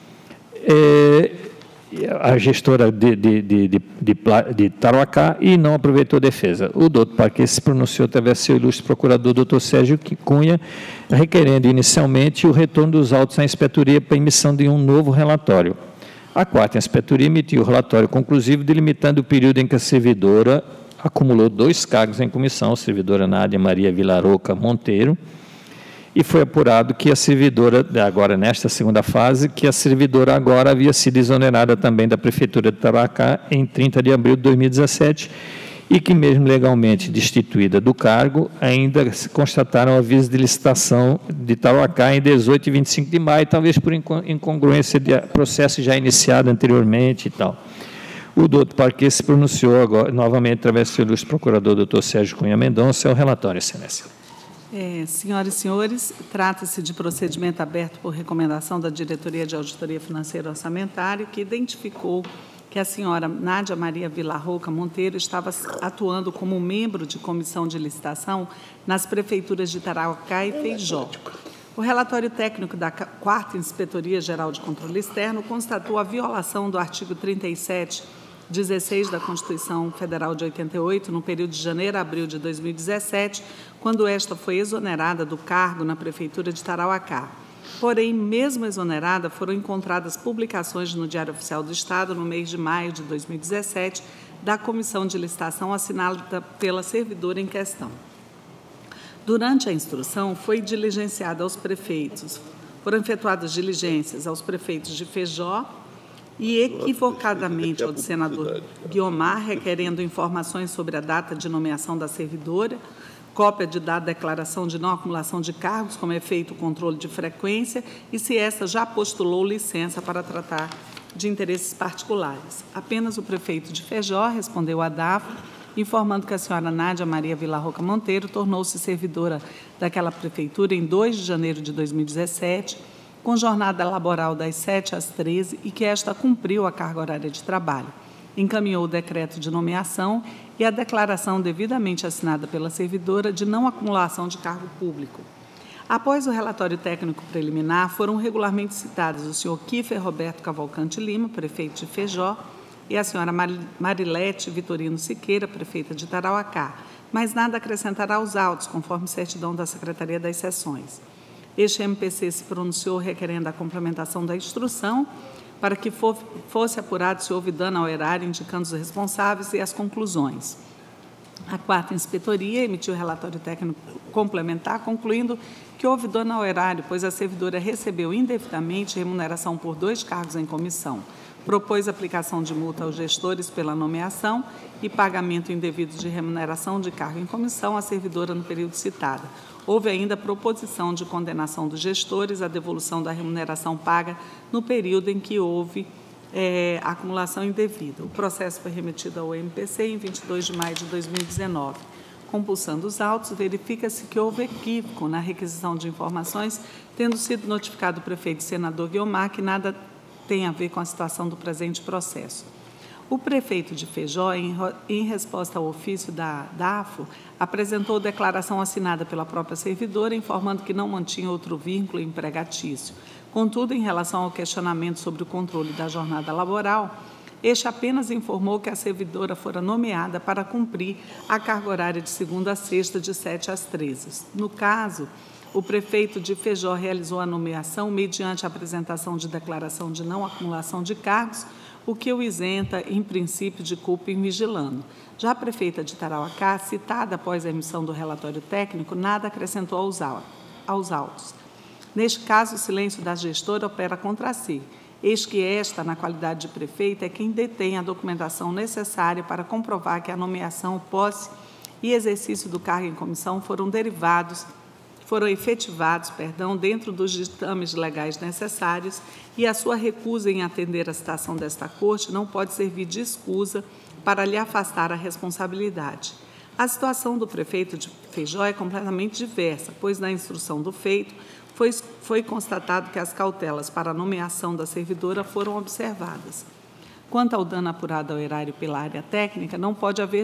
É, a gestora de, de, de, de, de, de Tarauacá, e não aproveitou defesa. O doutor Parque se pronunciou através do seu ilustre procurador, doutor Sérgio Cunha, requerendo inicialmente o retorno dos autos à inspetoria para emissão de um novo relatório. A quarta inspetoria emitiu o relatório conclusivo, delimitando o período em que a servidora acumulou dois cargos em comissão, a servidora Nádia Maria Vilaroca Monteiro, e foi apurado que a servidora, agora nesta segunda fase, que a servidora agora havia sido exonerada também da Prefeitura de Tarauacá em trinta de abril de dois mil e dezessete, e que, mesmo legalmente destituída do cargo, ainda constataram aviso de licitação de Tarauacá em dezoito e vinte e cinco de maio, talvez por incongruência de processo já iniciado anteriormente e tal. O doutor Parque se pronunciou agora, novamente, através do seu ilustre procurador, doutor Sérgio Cunha Mendonça, é o relatório, excelência. É, senhoras e senhores, trata-se de procedimento aberto por recomendação da Diretoria de Auditoria Financeira e Orçamentária, que identificou que a senhora Nádia Maria Vilarroca Monteiro estava atuando como membro de comissão de licitação nas prefeituras de Tarauacá e Feijó. O relatório técnico da quarta Inspetoria Geral de Controle Externo constatou a violação do artigo trinta e sete, dezesseis da Constituição Federal de oitenta e oito, no período de janeiro a abril de dois mil e dezessete, quando esta foi exonerada do cargo na Prefeitura de Tarauacá. Porém, mesmo exonerada, foram encontradas publicações no Diário Oficial do Estado, no mês de maio de dois mil e dezessete, da comissão de licitação assinada pela servidora em questão. Durante a instrução, foi diligenciada aos prefeitos, foram efetuadas diligências aos prefeitos de Feijó e equivocadamente ao do senador Guiomar, requerendo informações sobre a data de nomeação da servidora, cópia de dada declaração de não acumulação de cargos, como é feito o controle de frequência, e se esta já postulou licença para tratar de interesses particulares. Apenas o prefeito de Feijó respondeu à D A F, informando que a senhora Nádia Maria Villarroca Monteiro tornou-se servidora daquela prefeitura em dois de janeiro de dois mil e dezessete, com jornada laboral das sete às treze, e que esta cumpriu a carga horária de trabalho. Encaminhou o decreto de nomeação e a declaração devidamente assinada pela servidora de não acumulação de cargo público. Após o relatório técnico preliminar, foram regularmente citados o senhor Kiffer Roberto Cavalcante Lima, prefeito de Feijó, e a senhora Marilete Vitorino Siqueira, prefeita de Tarauacá, mas nada acrescentará aos autos, conforme certidão da Secretaria das Seções. Este M P C se pronunciou requerendo a complementação da instrução para que for, fosse apurado se houve dano ao erário, indicando os responsáveis e as conclusões. A quarta inspetoria emitiu relatório técnico complementar, concluindo que houve dano ao erário, pois a servidora recebeu indevidamente remuneração por dois cargos em comissão. Propôs aplicação de multa aos gestores pela nomeação e pagamento indevido de remuneração de cargo em comissão à servidora no período citado. Houve ainda proposição de condenação dos gestores à devolução da remuneração paga no período em que houve é, acumulação indevida. O processo foi remetido ao M P C em vinte e dois de maio de dois mil e dezenove. Compulsando os autos, verifica-se que houve equívoco na requisição de informações, tendo sido notificado o prefeito e senador Guiomar que nada tem a ver com a situação do presente processo. O prefeito de Feijó, em, em resposta ao ofício da D A F O, apresentou declaração assinada pela própria servidora, informando que não mantinha outro vínculo empregatício. Contudo, em relação ao questionamento sobre o controle da jornada laboral, este apenas informou que a servidora fora nomeada para cumprir a carga horária de segunda a sexta, de sete às treze. No caso, o prefeito de Feijó realizou a nomeação mediante a apresentação de declaração de não acumulação de cargos, o que o isenta, em princípio, de culpa em vigilando. Já a prefeita de Tarauacá, citada após a emissão do relatório técnico, nada acrescentou aos autos. Neste caso, o silêncio da gestora opera contra si, eis que esta, na qualidade de prefeita, é quem detém a documentação necessária para comprovar que a nomeação, posse e exercício do cargo em comissão foram derivados foram efetivados, perdão, dentro dos ditames legais necessários, e a sua recusa em atender a citação desta Corte não pode servir de escusa para lhe afastar a responsabilidade. A situação do prefeito de Feijó é completamente diversa, pois na instrução do feito foi, foi constatado que as cautelas para a nomeação da servidora foram observadas. Quanto ao dano apurado ao erário pela área técnica, não pode haver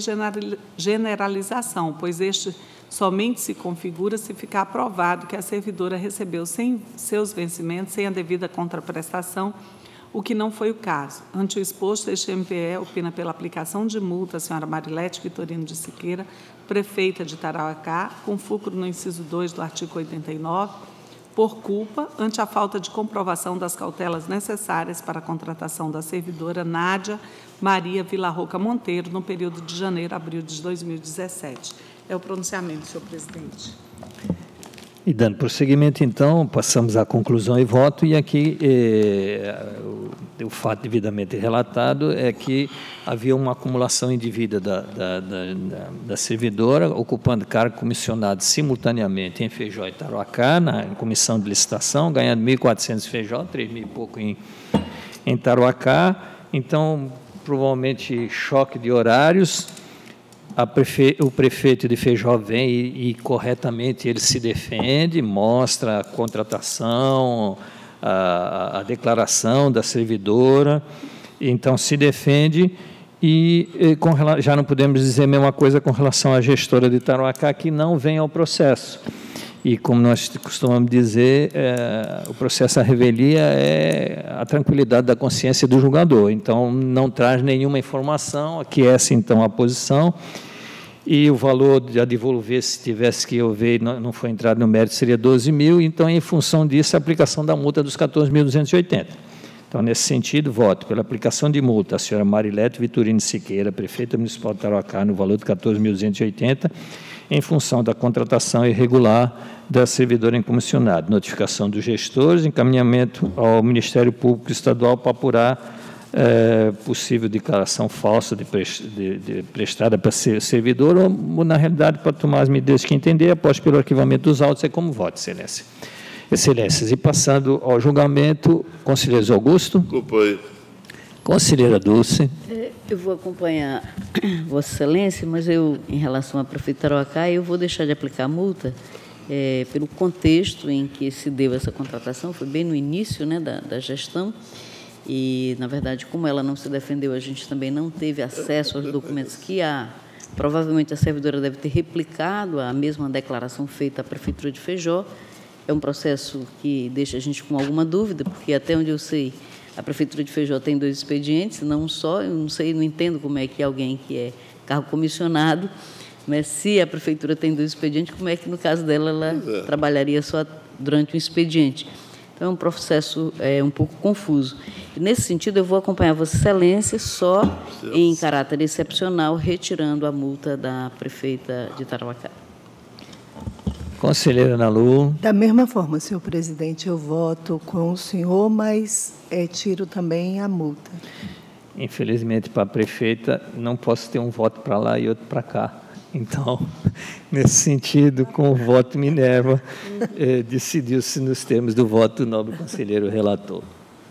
generalização, pois este somente se configura se ficar aprovado que a servidora recebeu sem seus vencimentos, sem a devida contraprestação, o que não foi o caso. Ante o exposto, este M P E opina pela aplicação de multa à senhora Marilete Vitorino de Siqueira, prefeita de Tarauacá, com fulcro no inciso dois do artigo oitenta e nove, por culpa, ante a falta de comprovação das cautelas necessárias para a contratação da servidora Nádia Maria Villarroca Monteiro, no período de janeiro a abril de dois mil e dezessete. É o pronunciamento, senhor presidente. E dando prosseguimento, então, passamos à conclusão e voto, e aqui eh, o, o fato devidamente relatado é que havia uma acumulação indevida da, da, da, da, da servidora, ocupando cargo comissionado simultaneamente em Feijó e Tarauacá, na comissão de licitação, ganhando mil e quatrocentos em Feijó, três mil e pouco em, em Tarauacá. Então, provavelmente, choque de horários. A prefe... O prefeito de Feijó vem e, e corretamente ele se defende, mostra a contratação, a, a declaração da servidora, então se defende e, e com, já não podemos dizer a mesma coisa com relação à gestora de Tarauacá, que não vem ao processo. E, como nós costumamos dizer, é, o processo à revelia é a tranquilidade da consciência do julgador. Então, não traz nenhuma informação, aquiesce, então, a posição, e o valor de a devolver, se tivesse que haver, não, não foi entrado no mérito, seria doze mil, então, em função disso, a aplicação da multa dos quatorze mil duzentos e oitenta. Então, nesse sentido, voto pela aplicação de multa à senhora Marilete Vitorino Siqueira, prefeita municipal de Tarauacá, no valor de quatorze mil duzentos e oitenta, em função da contratação irregular da servidora incomissionada, notificação dos gestores, encaminhamento ao Ministério Público Estadual para apurar é, possível declaração falsa de, de, de prestada para ser servidor, ou, na realidade, para tomar as medidas que entender, após pelo arquivamento dos autos, é como voto, Excelência. Excelências, e passando ao julgamento, conselheiro Augusto. Acompanhe. Conselheira Dulce. Eu vou acompanhar Vossa Excelência, mas eu, em relação à prefeita Tarauacá, eu vou deixar de aplicar a multa é, pelo contexto em que se deu essa contratação, foi bem no início, né, da, da gestão, e, na verdade, como ela não se defendeu, a gente também não teve acesso aos documentos que a, provavelmente a servidora deve ter replicado a mesma declaração feita à Prefeitura de Feijó. É um processo que deixa a gente com alguma dúvida, porque, até onde eu sei, a Prefeitura de Feijó tem dois expedientes, não um só. Eu não sei, não entendo como é que alguém que é cargo comissionado, mas se a Prefeitura tem dois expedientes, como é que, no caso dela, ela é. trabalharia só durante um expediente? Então, é um processo é, um pouco confuso. E, nesse sentido, eu vou acompanhar Vossa Excelência só em caráter excepcional, retirando a multa da prefeita de Tarauacá. Conselheira Ana Lu. Da mesma forma, senhor presidente, eu voto com o senhor, mas é, tiro também a multa. Infelizmente, para a prefeita, não posso ter um voto para lá e outro para cá. Então, nesse sentido, com o voto Minerva, eh, decidiu-se nos termos do voto do nobre conselheiro relator.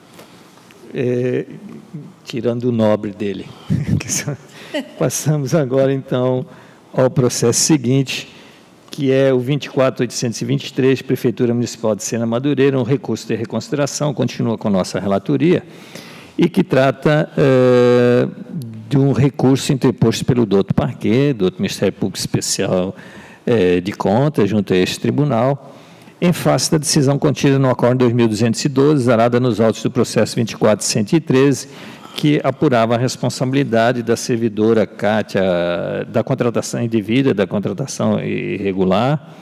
Eh, tirando o nobre dele. Passamos agora, então, ao processo seguinte, que é o vinte e quatro mil oitocentos e vinte e três, Prefeitura Municipal de Sena Madureira, um recurso de reconsideração, continua com nossa relatoria, e que trata eh, de um recurso interposto pelo doutor Parquet, doutor Ministério Público Especial eh, de Contas, junto a este tribunal, em face da decisão contida no Acórdão dois mil duzentos e doze, zarada nos autos do processo vinte e quatro mil cento e treze, que apurava a responsabilidade da servidora Cátia, da contratação indevida, da contratação irregular.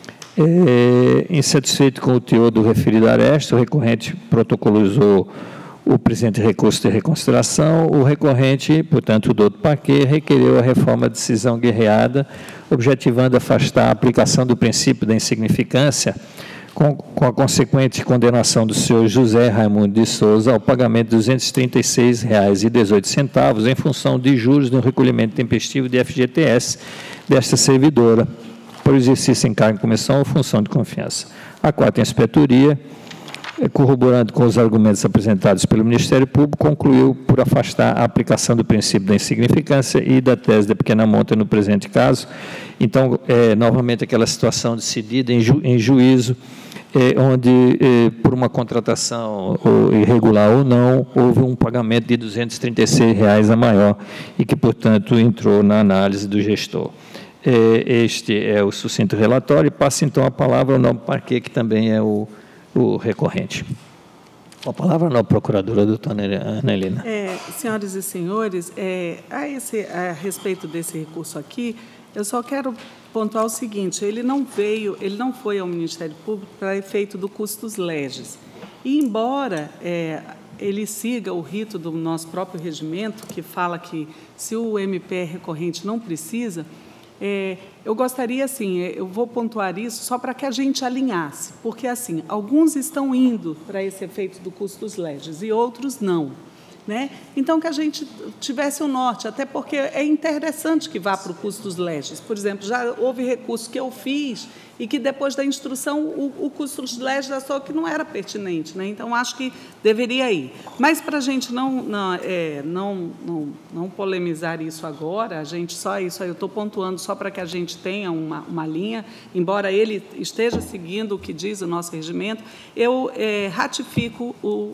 É, insatisfeito com o teor do referido arresto, o recorrente protocolizou o presente recurso de reconsideração. O recorrente, portanto, o doutor Parquet, requereu a reforma da decisão guerreada, objetivando afastar a aplicação do princípio da insignificância, Com, com a consequente condenação do senhor José Raimundo de Souza ao pagamento de duzentos e trinta e seis reais e dezoito centavos em função de juros no recolhimento tempestivo de F G T S desta servidora, por exercício em cargo em comissão ou função de confiança. A quarta inspetoria, corroborando com os argumentos apresentados pelo Ministério Público, concluiu por afastar a aplicação do princípio da insignificância e da tese da pequena monta no presente caso. Então, é, novamente, aquela situação decidida em, ju, em juízo, é, onde, é, por uma contratação ou irregular ou não, houve um pagamento de duzentos e trinta e seis reais a maior e que, portanto, entrou na análise do gestor. É, este é o sucinto relatório e passa, então, a palavra ao nobre Parquet, que também é o, o recorrente. A palavra à procuradora, doutora Ana Helena. É, senhoras e senhores, é, a, esse, a respeito desse recurso aqui, eu só quero pontuar o seguinte: ele não veio, ele não foi ao Ministério Público para efeito do custos legis. E, embora é, ele siga o rito do nosso próprio regimento, que fala que, se o M P é recorrente, não precisa, é, eu gostaria, assim, eu vou pontuar isso só para que a gente alinhasse, porque, assim, alguns estão indo para esse efeito do custos legis e outros não. Né? Então, que a gente tivesse o norte, até porque é interessante que vá para o custos legis. Por exemplo, já houve recurso que eu fiz e que, depois da instrução, o, o custos legis achou que não era pertinente. Né? Então, acho que deveria ir. Mas, para a gente não, não, é, não, não, não polemizar isso agora, a gente só isso aí, eu estou pontuando só para que a gente tenha uma, uma linha, embora ele esteja seguindo o que diz o nosso regimento, eu é, ratifico o,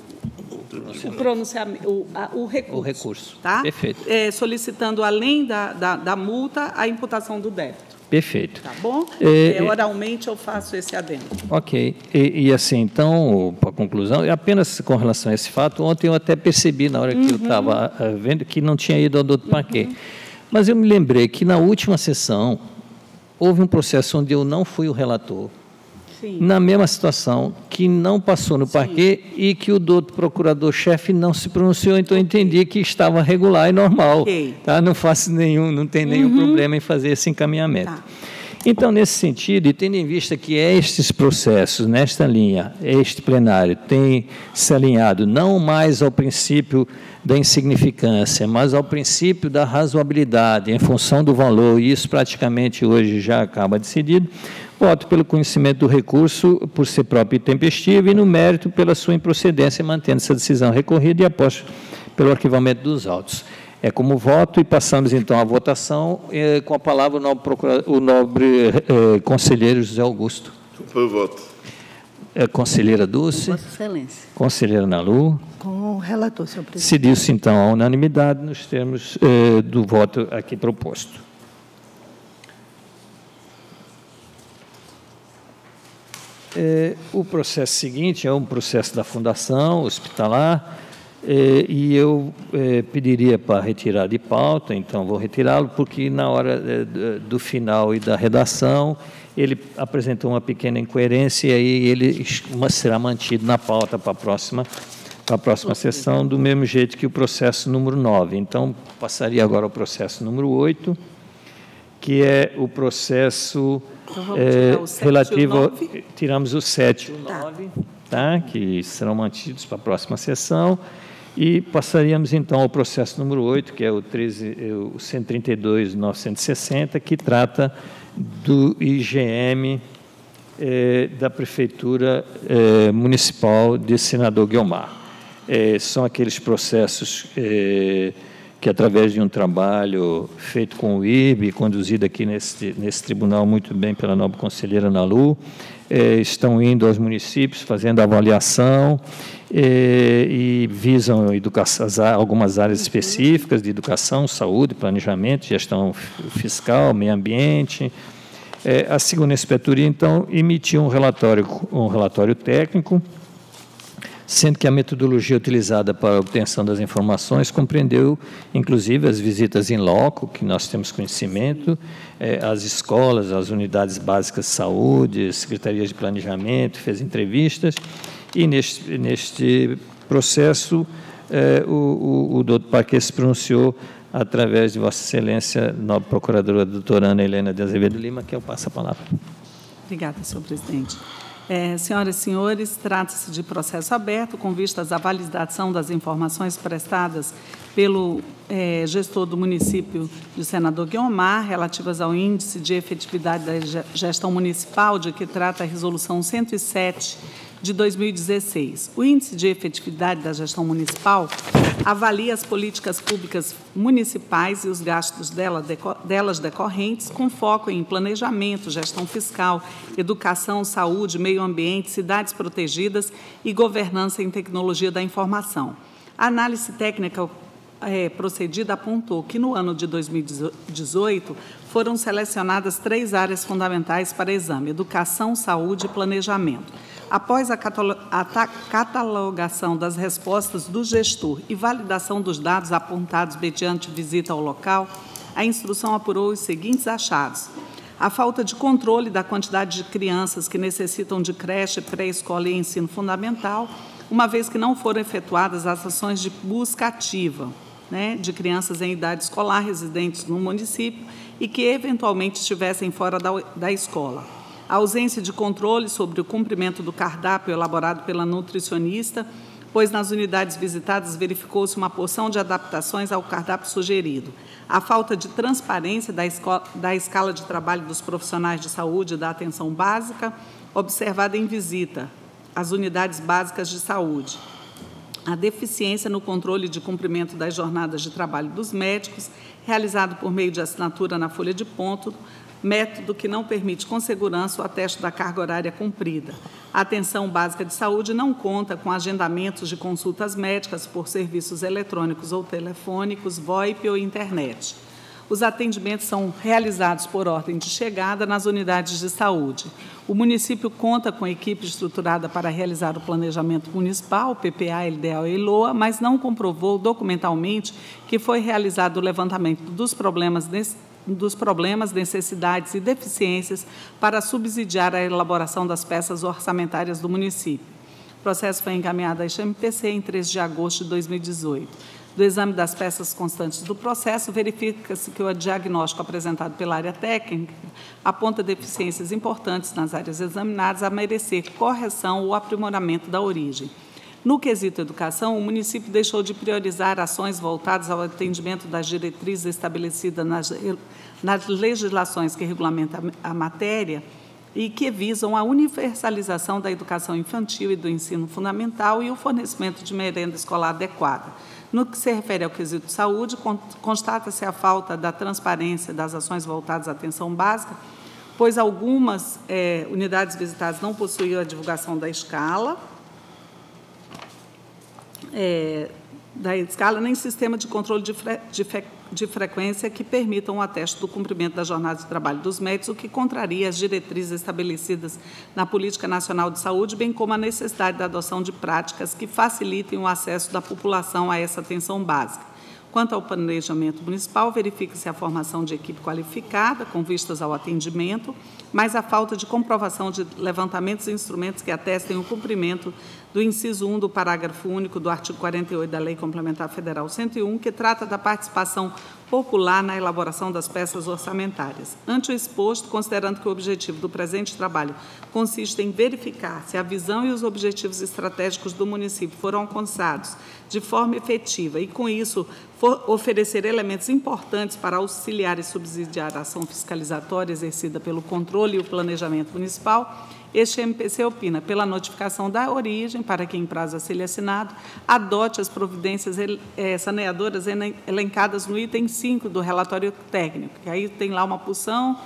o pronunciamento, o, a, o recurso. O recurso. Tá? Perfeito. É, solicitando, além da, da, da multa, a imputação do débito. Perfeito. Tá bom? É, é, oralmente eu faço esse adendo. Ok. E, e assim, então, para a conclusão, apenas com relação a esse fato, ontem eu até percebi, na hora que uhum. eu estava uh, vendo, que não tinha ido ao doutor Parquet. Uhum. Mas eu me lembrei que, na última sessão, houve um processo onde eu não fui o relator, Sim. na mesma situação, que não passou no Sim. Parquet e que o doutor procurador-chefe não se pronunciou, então eu entendi que estava regular e normal. Okay. Tá? Não faço nenhum, não tem nenhum uhum. problema em fazer esse encaminhamento. Tá. Então, nesse sentido, e tendo em vista que estes processos, nesta linha, este plenário, tem se alinhado não mais ao princípio da insignificância, mas ao princípio da razoabilidade, em função do valor, e isso praticamente hoje já acaba decidido, voto pelo conhecimento do recurso por ser próprio e tempestivo, e no mérito pela sua improcedência, mantendo essa decisão recorrida e aposto pelo arquivamento dos autos. É como voto, e passamos então à votação, eh, com a palavra o nobre, procura, o nobre eh, conselheiro José Augusto. Acompanho o voto. Eh, conselheira Dulce. Vossa Excelência. Conselheira Nalu. Com o relator, senhor presidente. Decidiu-se então a unanimidade nos termos eh, do voto aqui proposto. Eh, o processo seguinte é um processo da Fundação Hospitalar, Eh, e eu eh, pediria para retirar de pauta, então vou retirá-lo, porque na hora eh, do final e da redação, ele apresentou uma pequena incoerência, e aí ele será mantido na pauta para a próxima, para a próxima sessão, do mesmo jeito que o processo número nove. Então, passaria agora ao processo número oito, que é o processo então, vamos eh, tirar o sete relativo... e o nove? Tiramos o sete e o nove, tá, que serão mantidos para a próxima sessão. E passaríamos, então, ao processo número oito, que é o, treze, o cento e trinta e dois mil novecentos e sessenta, que trata do I G M eh, da Prefeitura eh, Municipal de Senador Guiomar. Eh, são aqueles processos eh, que, através de um trabalho feito com o I R B, conduzido aqui nesse, nesse tribunal muito bem pela nobre conselheira Nalu, eh, estão indo aos municípios, fazendo avaliação, E, e visam educação, algumas áreas específicas de educação, saúde, planejamento, gestão fiscal, meio ambiente. É, a segunda inspetoria, então, emitiu um relatório, um relatório técnico, sendo que a metodologia utilizada para a obtenção das informações compreendeu, inclusive, as visitas em loco, que nós temos conhecimento, é, as escolas, as unidades básicas de saúde, secretarias de planejamento, fez entrevistas. E, neste, neste processo, eh, o, o, o doutor Paquet se pronunciou através de Vossa Excelência, nobre procuradora doutora Ana Helena de Azevedo Lima, que eu passo a palavra. Obrigada, senhor presidente. É, senhoras e senhores, trata-se de processo aberto com vistas à validação das informações prestadas pelo é, gestor do município de Senador Guiomar, relativas ao índice de efetividade da gestão municipal, de que trata a Resolução cento e sete, de dois mil e dezesseis. O índice de efetividade da gestão municipal avalia as políticas públicas municipais e os gastos dela, delas decorrentes, com foco em planejamento, gestão fiscal, educação, saúde, meio ambiente, cidades protegidas e governança em tecnologia da informação. A análise técnica é, procedida apontou que, no ano de dois mil e dezoito, foram selecionadas três áreas fundamentais para exame: educação, saúde e planejamento. Após a catalogação das respostas do gestor e validação dos dados apontados mediante visita ao local, a instrução apurou os seguintes achados: a falta de controle da quantidade de crianças que necessitam de creche, pré-escola e ensino fundamental, uma vez que não foram efetuadas as ações de busca ativa, né, de crianças em idade escolar residentes no município e que eventualmente estivessem fora da, da escola. A ausência de controle sobre o cumprimento do cardápio elaborado pela nutricionista, pois nas unidades visitadas verificou-se uma porção de adaptações ao cardápio sugerido. A falta de transparência da, escola, da escala de trabalho dos profissionais de saúde e da atenção básica, observada em visita às unidades básicas de saúde. A deficiência no controle de cumprimento das jornadas de trabalho dos médicos, realizado por meio de assinatura na folha de ponto, método que não permite com segurança o ateste da carga horária cumprida. A atenção básica de saúde não conta com agendamentos de consultas médicas por serviços eletrônicos ou telefônicos, VoIP ou internet. Os atendimentos são realizados por ordem de chegada nas unidades de saúde. O município conta com equipe estruturada para realizar o planejamento municipal, P P A, L D A e LOA, mas não comprovou documentalmente que foi realizado o levantamento dos problemas nesse dos problemas, necessidades e deficiências para subsidiar a elaboração das peças orçamentárias do município. O processo foi encaminhado à X M P C em três de agosto de dois mil e dezoito. do exame das peças constantes do processo, verifica-se que o diagnóstico apresentado pela área técnica aponta deficiências importantes nas áreas examinadas a merecer correção ou aprimoramento da origem. No quesito educação, o município deixou de priorizar ações voltadas ao atendimento das diretrizes estabelecidas nas, nas legislações que regulamentam a matéria e que visam a universalização da educação infantil e do ensino fundamental e o fornecimento de merenda escolar adequada. No que se refere ao quesito saúde, constata-se a falta da transparência das ações voltadas à atenção básica, pois algumas eh, unidades visitadas não possuíam a divulgação da escala, É, da escala, nem sistema de controle de, fre, de, fe, de frequência que permitam o ateste do cumprimento da jornada de trabalho dos médicos, o que contraria as diretrizes estabelecidas na Política Nacional de Saúde, bem como a necessidade da adoção de práticas que facilitem o acesso da população a essa atenção básica. Quanto ao planejamento municipal, verifica-se a formação de equipe qualificada, com vistas ao atendimento, mas a falta de comprovação de levantamentos e instrumentos que atestem o cumprimento do inciso um do parágrafo único do artigo quarenta e oito da Lei Complementar Federal cento e um, que trata da participação popular na elaboração das peças orçamentárias. Ante o exposto, considerando que o objetivo do presente trabalho consiste em verificar se a visão e os objetivos estratégicos do município foram alcançados de forma efetiva e, com isso, for oferecer elementos importantes para auxiliar e subsidiar a ação fiscalizatória exercida pelo controle e o planejamento municipal, este M P C opina pela notificação da origem, para que, em prazo a ser assinado, adote as providências saneadoras elencadas no item cinco do relatório técnico, que aí tem lá uma porção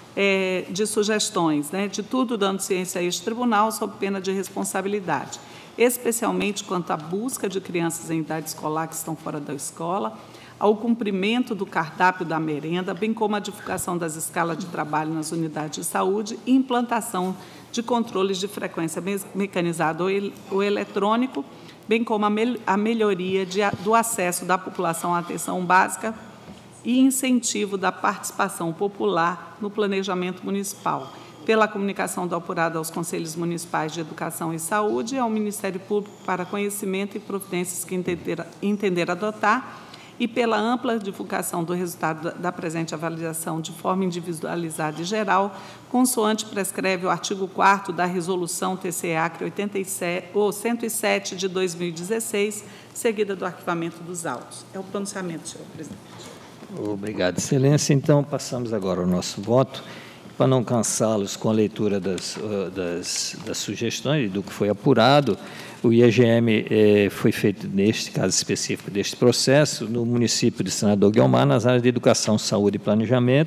é, de sugestões, né, de tudo dando ciência a este tribunal, sob pena de responsabilidade, especialmente quanto à busca de crianças em idade escolar que estão fora da escola, ao cumprimento do cardápio da merenda, bem como a divulgação das escalas de trabalho nas unidades de saúde e implantação de controles de frequência mecanizado ou eletrônico, bem como a, mel a melhoria de, do acesso da população à atenção básica e incentivo da participação popular no planejamento municipal, pela comunicação do apurado aos Conselhos Municipais de Educação e Saúde e ao Ministério Público para conhecimento e providências que entender, entender adotar, e pela ampla divulgação do resultado da presente avaliação de forma individualizada e geral, consoante prescreve o artigo quarto da Resolução T C A C R oitenta e sete, ou cento e sete de dois mil e dezesseis, seguida do arquivamento dos autos. É o pronunciamento, senhor presidente. Obrigado, excelência. Então, passamos agora ao nosso voto. Para não cansá-los com a leitura das, das, das sugestões e do que foi apurado, o I G M eh, foi feito, neste caso específico deste processo, no município de Senador Guiomar, nas áreas de educação, saúde e planejamento.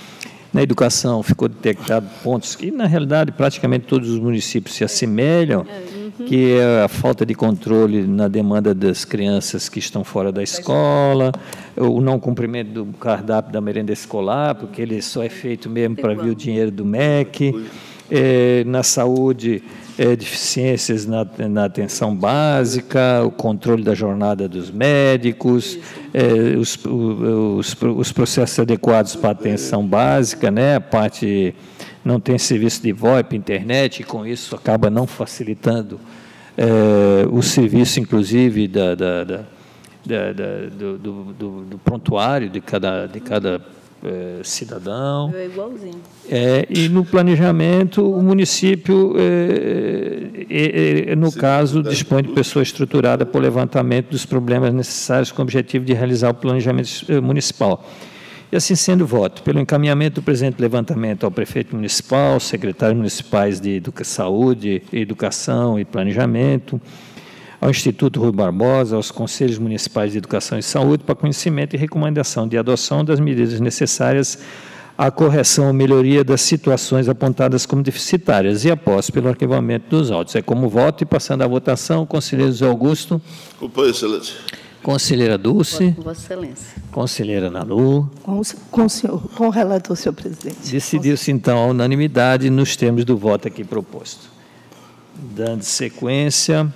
Na educação, ficou detectado pontos que, na realidade, praticamente todos os municípios se assemelham, que é a falta de controle na demanda das crianças que estão fora da escola, o não cumprimento do cardápio da merenda escolar, porque ele só é feito mesmo para vir o dinheiro do M E C, é, na saúde, é, deficiências na, na atenção básica, o controle da jornada dos médicos, é, os, os, os processos adequados para a atenção básica, né, a parte... não tem serviço de V O I P, internet, e com isso acaba não facilitando é, o serviço, inclusive, da, da, da, da, da, do, do, do prontuário de cada, de cada é, cidadão. É igualzinho. É, e no planejamento, o município, é, é, é, no caso, dispõe de pessoa estruturada para o levantamento dos problemas necessários com o objetivo de realizar o planejamento municipal. E assim sendo, voto pelo encaminhamento do presente levantamento ao prefeito municipal, secretários municipais de Educa Saúde, Educação e Planejamento, ao Instituto Rui Barbosa, aos Conselhos Municipais de Educação e Saúde, para conhecimento e recomendação de adoção das medidas necessárias à correção ou melhoria das situações apontadas como deficitárias e após pelo arquivamento dos autos. É como voto e passando à votação, conselheiro José Augusto. Acompanhe, excelência. Conselheira Dulce. Com Vossa Excelência. Conselheira Nalu. Com, com, o senhor, com o relator, senhor presidente. Decidiu-se, então, a unanimidade nos termos do voto aqui proposto. Dando sequência,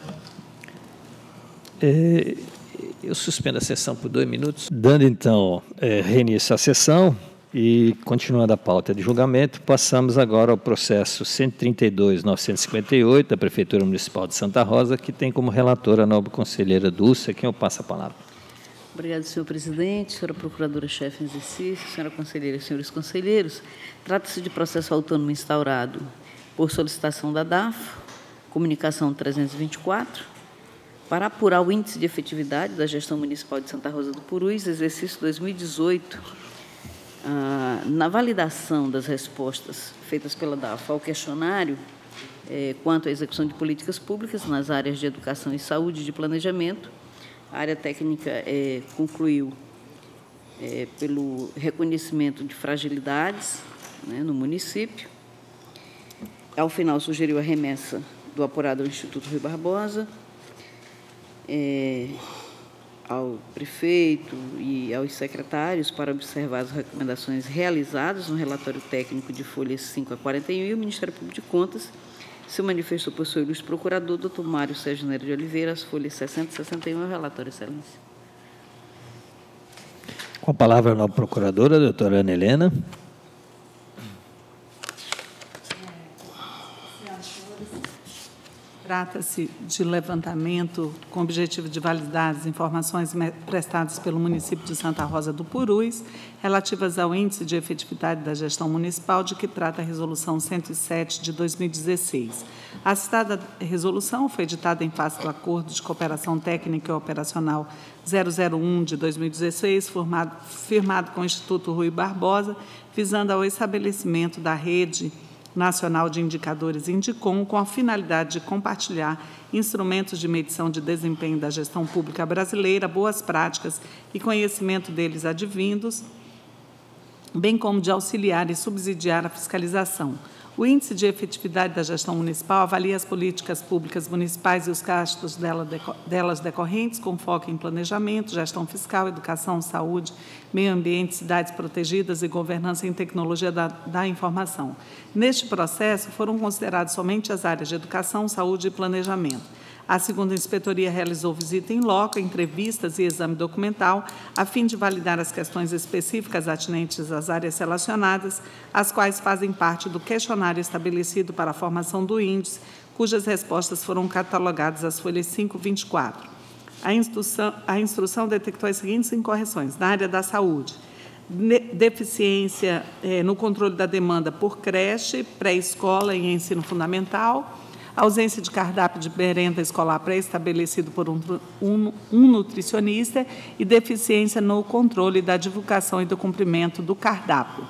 é, eu suspendo a sessão por dois minutos. Dando, então, é, reinício à sessão e, continuando a pauta de julgamento, passamos agora ao processo cento e trinta e dois, novecentos e cinquenta e oito, da Prefeitura Municipal de Santa Rosa, que tem como relatora a nobre conselheira Dulce, a quem eu passo a palavra. Obrigada, senhor presidente, senhora procuradora-chefe em exercício, senhora conselheira e senhores conselheiros. Trata-se de processo autônomo instaurado por solicitação da D A F, comunicação trezentos e vinte e quatro, para apurar o índice de efetividade da gestão municipal de Santa Rosa do Purus, exercício dois mil e dezoito, ah, na validação das respostas feitas pela D A F ao questionário, eh, quanto à execução de políticas públicas nas áreas de educação e saúde e de planejamento. A área técnica eh, concluiu eh, pelo reconhecimento de fragilidades, né, no município. Ao final, sugeriu a remessa do apurado ao Instituto Rui Barbosa, é, ao prefeito e aos secretários para observar as recomendações realizadas no relatório técnico de folhas cinco a quarenta e um, e o Ministério Público de Contas se manifestou por seu ilustre procurador, doutor Mário Sérgio Nery de Oliveira, as folhas sessenta e sessenta e um, é o relatório, excelência. Com a palavra a nova procuradora, doutora Ana Helena. Trata-se de levantamento com objetivo de validar as informações prestadas pelo município de Santa Rosa do Purus, relativas ao índice de efetividade da gestão municipal, de que trata a Resolução cento e sete de dois mil e dezesseis. A citada resolução foi editada em face do Acordo de Cooperação Técnica e Operacional zero zero um de dois mil e dezesseis, formado, firmado com o Instituto Rui Barbosa, visando ao estabelecimento da rede Nacional de Indicadores Indicom, com a finalidade de compartilhar instrumentos de medição de desempenho da gestão pública brasileira, boas práticas e conhecimento deles advindos, bem como de auxiliar e subsidiar a fiscalização. O Índice de Efetividade da Gestão Municipal avalia as políticas públicas municipais e os gastos delas decorrentes, com foco em planejamento, gestão fiscal, educação, saúde, meio ambiente, cidades protegidas e governança em tecnologia da, da informação. Neste processo, foram consideradas somente as áreas de educação, saúde e planejamento. A segunda inspetoria realizou visita em loco, entrevistas e exame documental, a fim de validar as questões específicas atinentes às áreas relacionadas, as quais fazem parte do questionário estabelecido para a formação do índice, cujas respostas foram catalogadas às folhas cinco e vinte e quatro. A instrução, a instrução detectou as seguintes incorreções: na área da saúde, deficiência eh, no controle da demanda por creche, pré-escola e ensino fundamental, ausência de cardápio de merenda escolar pré-estabelecido por um, um, um nutricionista e deficiência no controle da divulgação e do cumprimento do cardápio.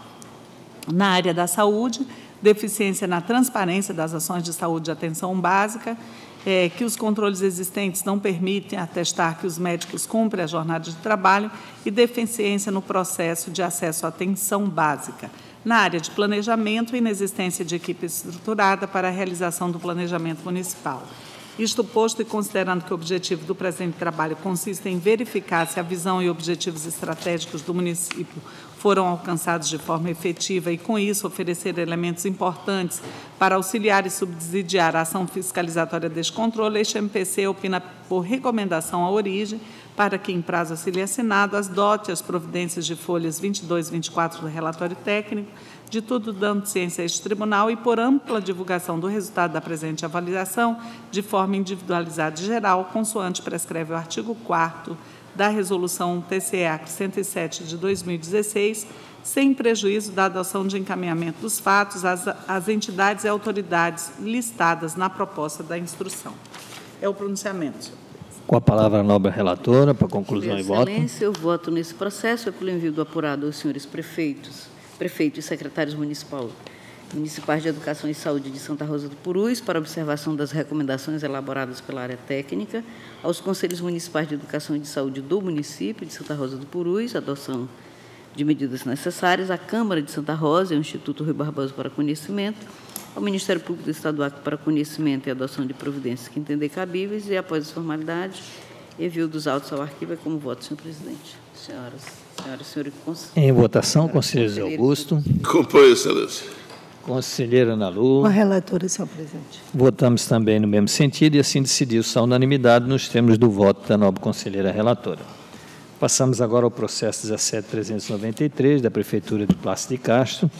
Na área da saúde, deficiência na transparência das ações de saúde de atenção básica, é, que os controles existentes não permitem atestar que os médicos cumprem a jornada de trabalho, e deficiência no processo de acesso à atenção básica. Na área de planejamento, inexistência de equipe estruturada para a realização do planejamento municipal. Isto posto, e considerando que o objetivo do presente trabalho consiste em verificar se a visão e objetivos estratégicos do município foram alcançados de forma efetiva e, com isso, oferecer elementos importantes para auxiliar e subsidiar a ação fiscalizatória deste controle, este M P C opina por recomendação à origem para que, em prazo a ser assinado, adote as providências de folhas vinte e dois e vinte e quatro do relatório técnico, de tudo dando ciência a este tribunal, e por ampla divulgação do resultado da presente avaliação, de forma individualizada e geral, consoante prescreve o artigo quarto da Resolução T C E A C cento e sete de dois mil e dezesseis, sem prejuízo da adoção de encaminhamento dos fatos às, às entidades e autoridades listadas na proposta da instrução. É o pronunciamento, senhor. Com a palavra a nobre relatora, para conclusão e voto. Excelência, eu voto nesse processo, é pelo envio do apurado aos senhores prefeitos, prefeitos e secretários municipal, municipais de Educação e Saúde de Santa Rosa do Purus, para observação das recomendações elaboradas pela área técnica, aos Conselhos Municipais de Educação e de Saúde do município de Santa Rosa do Purus, adoção de medidas necessárias, à Câmara de Santa Rosa e ao Instituto Rui Barbosa para conhecimento, ao Ministério Público do Estado do Acre para conhecimento e adoção de providências que entender cabíveis, e, após as formalidades, envio dos autos ao arquivo. É como voto, senhor presidente. Senhoras, senhoras e senhores conselheiros. Em votação, conselheiro José Augusto. Acompanho, excelência. Conselheira Ana Lu. Com a relatora, senhor presidente. Votamos também no mesmo sentido e assim decidiu-se a unanimidade nos termos do voto da nobre conselheira relatora. Passamos agora ao processo dezessete mil trezentos e noventa e três, da Prefeitura de Plácido de Castro,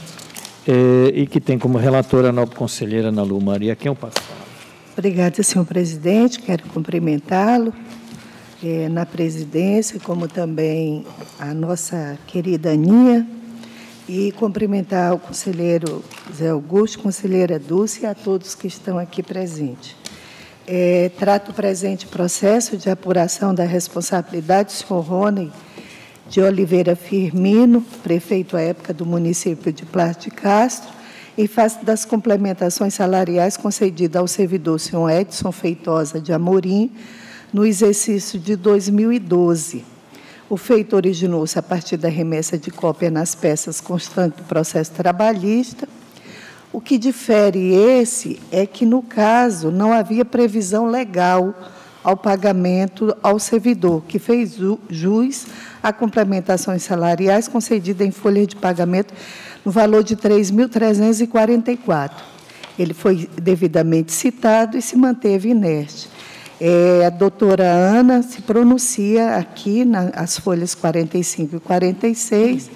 eh, e que tem como relatora a nobre conselheira Ana Lu Maria, a quem eu passo a palavra. Obrigada, senhor presidente. Quero cumprimentá-lo é, na presidência, como também a nossa querida Aninha, e cumprimentar o conselheiro Zé Augusto, conselheira Dulce e a todos que estão aqui presentes. É, trato o presente processo de apuração da responsabilidade do senhor Rony de Oliveira Firmino, prefeito à época do município de Plácido de Castro, em face das complementações salariais concedidas ao servidor senhor Edson Feitosa de Amorim, no exercício de dois mil e doze. O feito originou-se a partir da remessa de cópia nas peças constantes do processo trabalhista. O que difere esse é que, no caso, não havia previsão legal ao pagamento ao servidor, que fez jus a complementações salariais concedidas em folha de pagamento no valor de três mil trezentos e quarenta e quatro. Ele foi devidamente citado e se manteve inerte. É, a doutora Ana se pronuncia aqui nas folhas quarenta e cinco e quarenta e seis,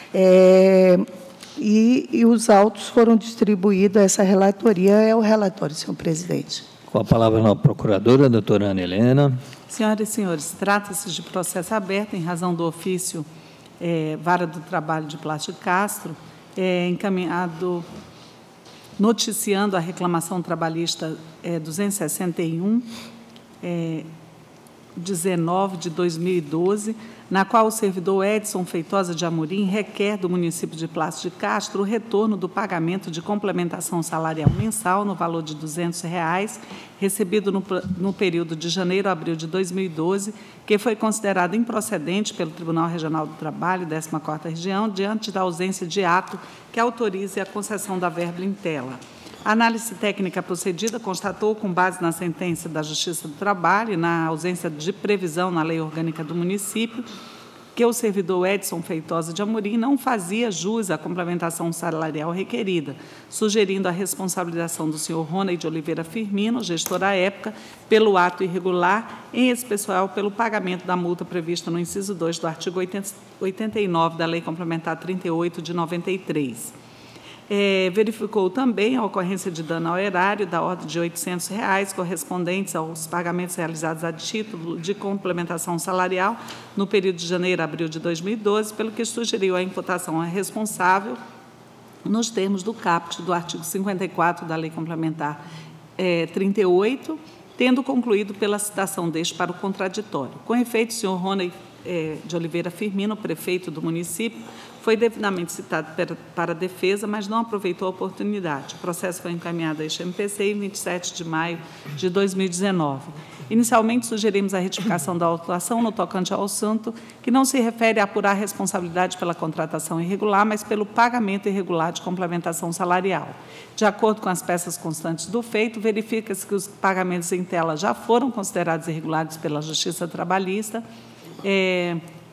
é, e, e os autos foram distribuídos a essa relatoria. É o relatório, senhor presidente. Com a palavra a procuradora, a doutora Ana Helena. Senhoras e senhores, trata-se de processo aberto em razão do ofício é, Vara do Trabalho de Plácido de Castro, é, encaminhado, noticiando a reclamação trabalhista é, duzentos e sessenta e um, é, dezenove de dois mil e doze, na qual o servidor Edson Feitosa de Amorim requer do município de Plácido de Castro o retorno do pagamento de complementação salarial mensal no valor de duzentos reais, recebido no, no período de janeiro a abril de dois mil e doze, que foi considerado improcedente pelo Tribunal Regional do Trabalho, décima quarta Região, diante da ausência de ato que autorize a concessão da verba em tela. A análise técnica procedida constatou, com base na sentença da Justiça do Trabalho e na ausência de previsão na lei orgânica do município, que o servidor Edson Feitosa de Amorim não fazia jus à complementação salarial requerida, sugerindo a responsabilização do senhor Rony de Oliveira Firmino, gestor à época, pelo ato irregular, em especial pelo pagamento da multa prevista no inciso dois do artigo oitenta e nove da Lei Complementar trinta e oito de noventa e três. É, verificou também a ocorrência de dano ao erário da ordem de oitocentos reais, correspondentes aos pagamentos realizados a título de complementação salarial no período de janeiro a abril de dois mil e doze, pelo que sugeriu a imputação à responsável nos termos do caput do artigo cinquenta e quatro da Lei Complementar é, trinta e oito, tendo concluído pela citação deste para o contraditório. Com efeito, o senhor Rony é, de Oliveira Firmino, prefeito do município, foi devidamente citado para a defesa, mas não aproveitou a oportunidade. O processo foi encaminhado a este M P C em vinte e sete de maio de dois mil e dezenove. Inicialmente, sugerimos a retificação da autuação no tocante ao assunto, que não se refere a apurar a responsabilidade pela contratação irregular, mas pelo pagamento irregular de complementação salarial. De acordo com as peças constantes do feito, verifica-se que os pagamentos em tela já foram considerados irregulares pela Justiça Trabalhista, é,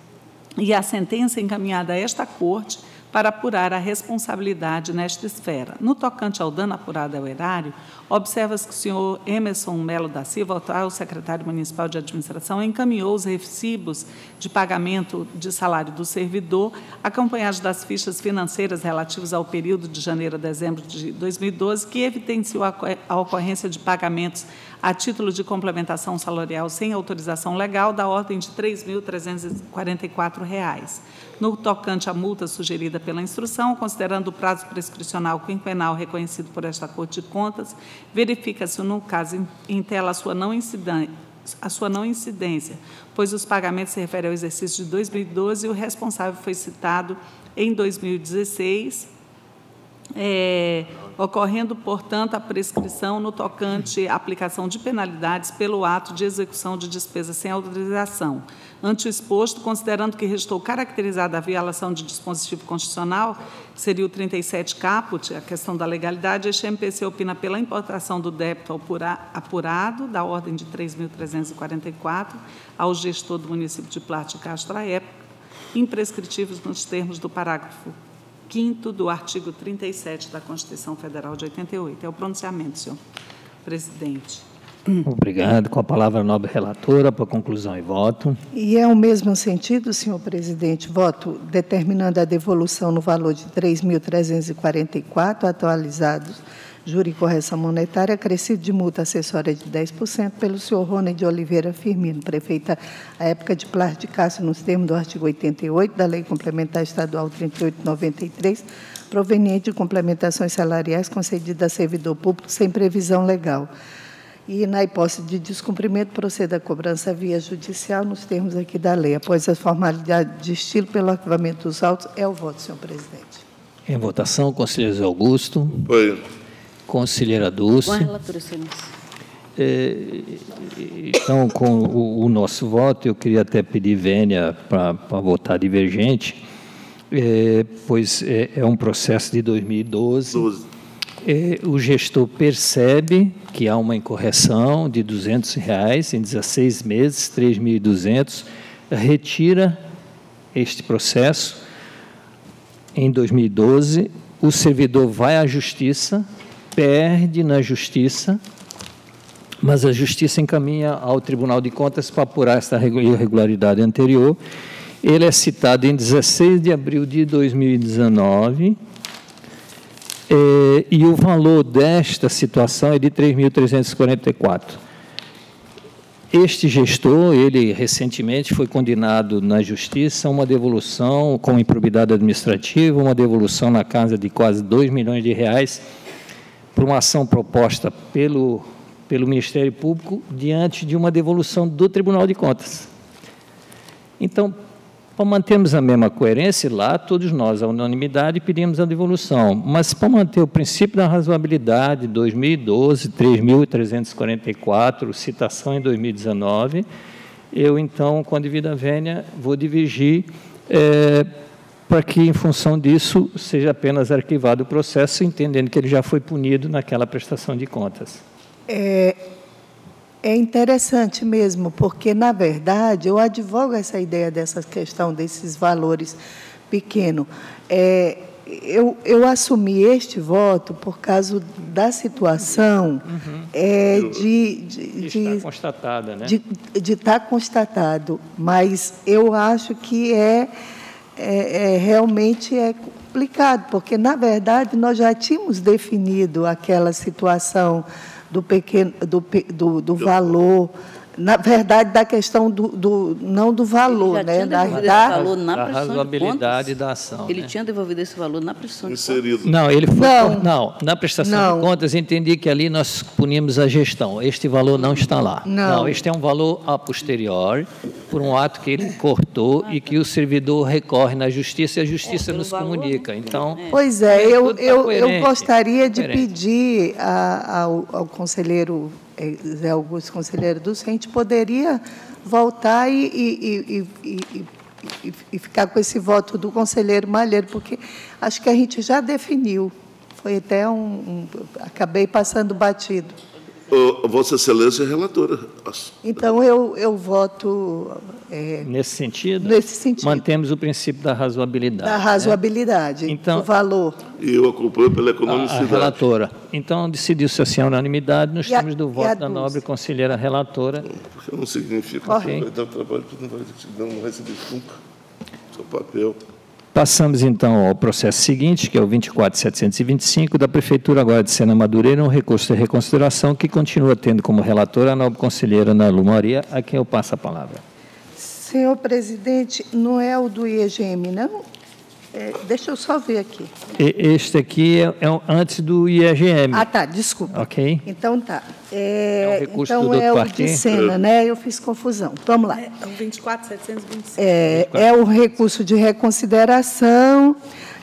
e a sentença encaminhada a esta Corte para apurar a responsabilidade nesta esfera. No tocante ao dano apurado ao erário, observa-se que o senhor Emerson Melo da Silva, atual secretário municipal de administração, encaminhou os recibos de pagamento de salário do servidor, acompanhados das fichas financeiras relativas ao período de janeiro a dezembro de dois mil e doze, que evidenciou a ocorrência de pagamentos a título de complementação salarial sem autorização legal da ordem de três mil trezentos e quarenta e quatro reais. No tocante à multa sugerida pela instrução, considerando o prazo prescricional quinquenal reconhecido por esta Corte de Contas, verifica-se, no caso em tela, a sua não incidência, a sua não incidência, pois os pagamentos se referem ao exercício de dois mil e doze e o responsável foi citado em dois mil e dezesseis, é, ocorrendo, portanto, a prescrição no tocante à aplicação de penalidades pelo ato de execução de despesas sem autorização. Ante o exposto, considerando que restou caracterizada a violação de dispositivo constitucional, que seria o trinta e sete caput, a questão da legalidade, este M P C opina pela importação do débito apurado, da ordem de três mil trezentos e quarenta e quatro, ao gestor do município de Plácido de Castro à época, imprescritíveis nos termos do parágrafo quinto do artigo trinta e sete da Constituição Federal de oitenta e oito. É o pronunciamento, senhor presidente. Obrigado. Com a palavra a nobre relatora, para conclusão e voto. E é o mesmo sentido, senhor presidente, voto determinando a devolução no valor de três mil trezentos e quarenta e quatro, atualizados júri e correção monetária, acrescido de multa acessória de dez por cento pelo senhor Rony de Oliveira Firmino, prefeita à época de Plácido de Castro, nos termos do artigo oitenta e oito da Lei Complementar Estadual trinta e oito de noventa e três, proveniente de complementações salariais concedidas a servidor público sem previsão legal. E, na hipótese de descumprimento, proceda a cobrança via judicial, nos termos aqui da lei. Após a formalidade de estilo pelo arquivamento dos autos, é o voto, senhor presidente. Em votação, conselheiro Zé Augusto. Foi. Conselheira Dulce. Com a relatora, excelência. É, então, com o, o nosso voto, eu queria até pedir vênia para votar divergente, é, pois é, é um processo de dois mil e doze. doze. É, o gestor percebe que há uma incorreção de duzentos reais em dezesseis meses, três mil e duzentos, retira este processo. Em dois mil e doze, o servidor vai à justiça, perde na justiça, mas a justiça encaminha ao Tribunal de Contas para apurar esta irregularidade anterior. Ele é citado em dezesseis de abril de dois mil e dezenove, É, e o valor desta situação é de três mil trezentos e quarenta e quatro. Este gestor, ele recentemente foi condenado na justiça a uma devolução com improbidade administrativa, uma devolução na casa de quase dois milhões de reais, por uma ação proposta pelo, pelo Ministério Público diante de uma devolução do Tribunal de Contas. Então, para mantermos a mesma coerência, lá todos nós, a unanimidade, pedimos a devolução. Mas para manter o princípio da razoabilidade, dois mil e doze, três mil trezentos e quarenta e quatro, citação em dois mil e dezenove, eu, então, com a devida vênia, vou divergir é, para que, em função disso, seja apenas arquivado o processo, entendendo que ele já foi punido naquela prestação de contas. É... É interessante mesmo, porque, na verdade, eu advogo essa ideia dessa questão desses valores pequenos. É, eu, eu assumi este voto por causa da situação uhum. é, de, de, de estar constatada, né? De, de estar constatado, mas eu acho que é, é, é realmente é complicado, porque, na verdade, nós já tínhamos definido aquela situação do pequeno do, do, do valor, na verdade, da questão do, do não do valor, né, da, da, valor na da razoabilidade da ação. Ele né? tinha devolvido esse valor na prestação de contas. Não, ele foi não, não na prestação não. de contas, entendi que ali nós puníamos a gestão. Este valor não está lá. Não, não este é um valor a posteriori, por um ato que ele cortou ah, e que o servidor recorre na justiça e a justiça é, nos valor, comunica. Né? Então, pois é, eu, eu, eu gostaria de pedir a, ao, ao conselheiro Zé Augusto, conselheiro Dulce, a gente poderia voltar e, e, e, e, e, e ficar com esse voto do conselheiro Malheiro, porque acho que a gente já definiu. Foi até um... um acabei passando batido. Oh, Vossa Excelência é relatora. Então, eu, eu voto... É, nesse sentido? Nesse sentido. Mantemos o princípio da razoabilidade. Da razoabilidade, né? Então, o valor. E eu acompanho pela economicidade. A, a relatora. Então, decidiu-se assim a unanimidade nos termos do voto da nobre conselheira relatora. Não significa que okay. vai dar trabalho, porque não vai, não vai receber nunca seu papel. Passamos, então, ao processo seguinte, que é o vinte e quatro mil setecentos e vinte e cinco, da Prefeitura agora de Sena Madureira, um recurso de reconsideração que continua tendo como relatora a nobre conselheira Ana Lu Maria, a quem eu passo a palavra. Senhor presidente, não é o do I E G M, não? É, deixa eu só ver aqui. Este aqui é, é antes do I E G M. Ah, tá, desculpa. Ok. Então, tá. É, é um recurso então, do é o Parquet. de Sena, né? Eu fiz confusão. Vamos lá. É o vinte e quatro mil setecentos e vinte e cinco. É, é o recurso de reconsideração,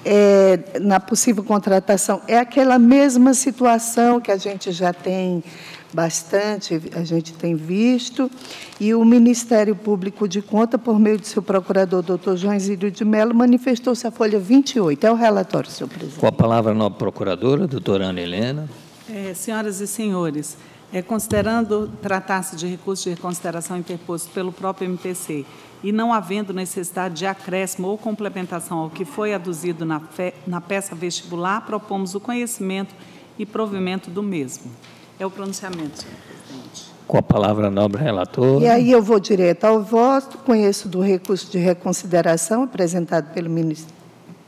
é, na possível contratação. É aquela mesma situação que a gente já tem bastante, a gente tem visto, e o Ministério Público de Contas, por meio de seu procurador, doutor João Zílio de Mello, manifestou-se a folha vinte e oito. É o relatório, senhor presidente. Com a palavra a nova procuradora, doutora Ana Helena. É, senhoras e senhores, é, considerando tratar-se de recurso de reconsideração interposto pelo próprio M P C e não havendo necessidade de acréscimo ou complementação ao que foi aduzido na, fe, na peça vestibular, propomos o conhecimento e provimento do mesmo. É o pronunciamento, senhor presidente. Com a palavra a nobre relatora. E aí eu vou direto ao voto. Conheço do recurso de reconsideração apresentado pelo ministro,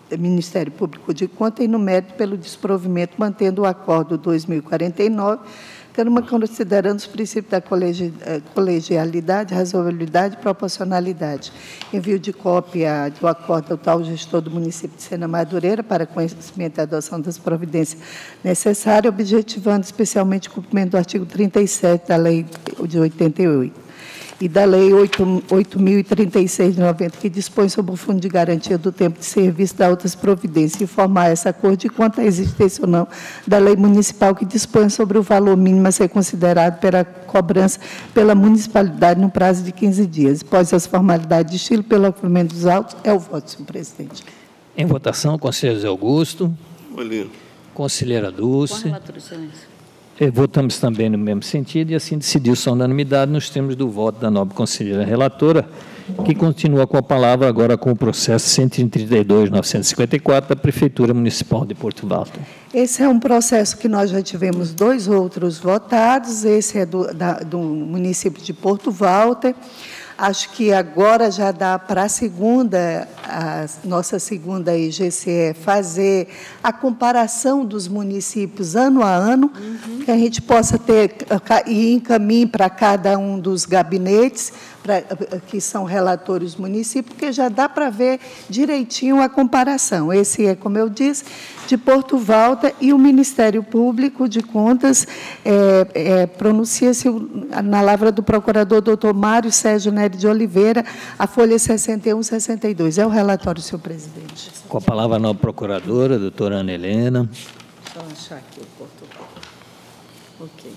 Ministério Público de Contas e no mérito pelo desprovimento, mantendo o Acordo dois mil e quarenta e nove, considerando os princípios da colegialidade, razoabilidade e proporcionalidade. Envio de cópia do acordo ao tal gestor do município de Sena Madureira para conhecimento e adoção das providências necessárias, objetivando especialmente o cumprimento do artigo trinta e sete da Lei de oitenta e oito. E da Lei oito mil e trinta e seis de noventa, que dispõe sobre o Fundo de Garantia do Tempo de Serviço da outras providências, informar essa Corte de quanto à existência ou não da Lei Municipal que dispõe sobre o valor mínimo a ser considerado pela cobrança pela municipalidade no prazo de quinze dias. Após as formalidades de estilo, pelo cumprimento dos autos, é o voto, senhor presidente. Em votação, conselheiro Zé Augusto. Olha. Conselheira Dulce. Com relator, excelência. Votamos também no mesmo sentido e assim decidiu-se a unanimidade nos termos do voto da nobre conselheira relatora, que continua com a palavra agora com o processo cento e trinta e dois mil novecentos e cinquenta e quatro da Prefeitura Municipal de Porto Walter. Esse é um processo que nós já tivemos dois outros votados, esse é do, da, do município de Porto Walter. Acho que agora já dá para a segunda, a nossa segunda I G C E, fazer a comparação dos municípios ano a ano, uhum. que a gente possa ter e encaminhe para cada um dos gabinetes, pra, que são relatores do município, porque já dá para ver direitinho a comparação. Esse é, como eu disse, de Porto Walter, e o Ministério Público de Contas é, é, pronuncia-se na lavra do procurador doutor Mário Sérgio Nery de Oliveira, a folha sessenta e um, sessenta e dois. É o relatório, senhor presidente. Com a palavra a nova procuradora, doutora Ana Helena. Deixa eu achar aqui o Porto Walter. Ok.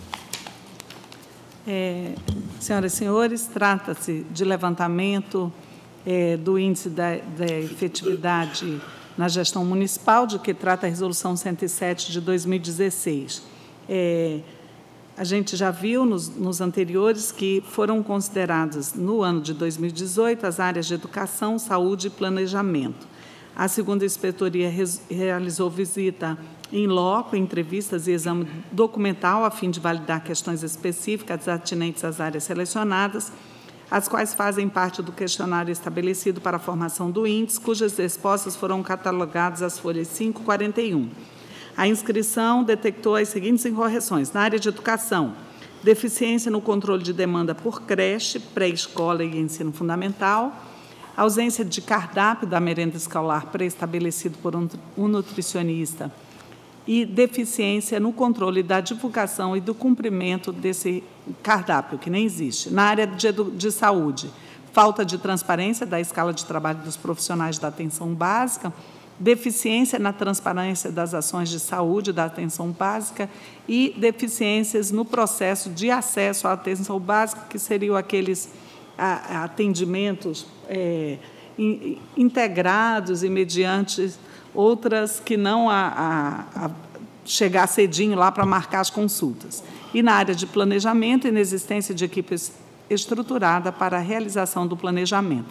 É, senhoras e senhores, trata-se de levantamento é, do índice da, da efetividade na gestão municipal, de que trata a Resolução cento e sete de dois mil e dezesseis. É, a gente já viu nos, nos anteriores que foram consideradas, no ano de dois mil e dezoito, as áreas de educação, saúde e planejamento. A segunda inspetoria res, realizou visita em loco, entrevistas e exame documental, a fim de validar questões específicas atinentes às áreas selecionadas, as quais fazem parte do questionário estabelecido para a formação do índice, cujas respostas foram catalogadas às folhas cinco e quarenta e um. A inscrição detectou as seguintes incorreções. Na área de educação, deficiência no controle de demanda por creche, pré-escola e ensino fundamental, ausência de cardápio da merenda escolar pré-estabelecido por um nutricionista e deficiência no controle da divulgação e do cumprimento desse cardápio, que nem existe. Na área de, de saúde, falta de transparência da escala de trabalho dos profissionais da atenção básica, deficiência na transparência das ações de saúde da atenção básica e deficiências no processo de acesso à atenção básica, que seriam aqueles a, atendimentos é, in, integrados e mediante outras que não a, a, a chegar cedinho lá para marcar as consultas. E na área de planejamento, inexistência de equipe estruturada para a realização do planejamento.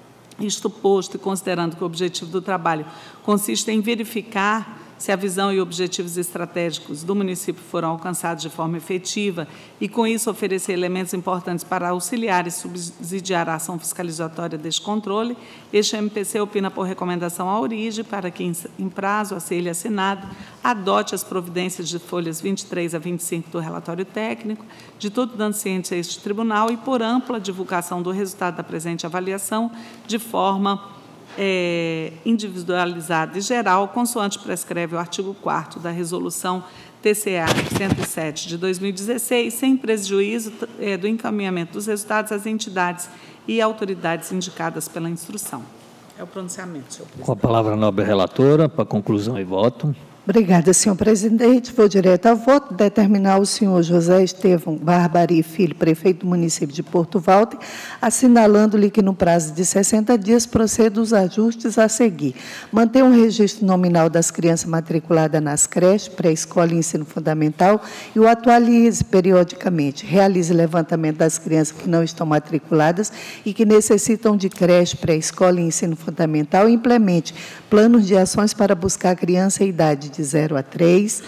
Isto posto e considerando que o objetivo do trabalho consiste em verificar se a visão e objetivos estratégicos do município foram alcançados de forma efetiva e, com isso, oferecer elementos importantes para auxiliar e subsidiar a ação fiscalizatória deste controle, este M P C opina por recomendação à origem para que, em prazo a ser ele assinado, adote as providências de folhas vinte e três a vinte e cinco do relatório técnico, de tudo dando ciência a este tribunal e por ampla divulgação do resultado da presente avaliação, de forma É, individualizada e geral, consoante prescreve o artigo quarto da Resolução T C A cento e sete de dois mil e dezesseis, sem prejuízo é, do encaminhamento dos resultados às entidades e autoridades indicadas pela instrução. É o pronunciamento, senhor presidente. Com a palavra a nobre relatora, para conclusão e voto. Obrigada, senhor presidente. Vou direto ao voto. Determinar o senhor José Estevão Barbari Filho, prefeito do município de Porto Walter, assinalando-lhe que, no prazo de sessenta dias, proceda os ajustes a seguir. Manter um registro nominal das crianças matriculadas nas creches, pré-escola e ensino fundamental e o atualize periodicamente. Realize levantamento das crianças que não estão matriculadas e que necessitam de creche, pré-escola e ensino fundamental e implemente planos de ações para buscar criança em idade de zero a três,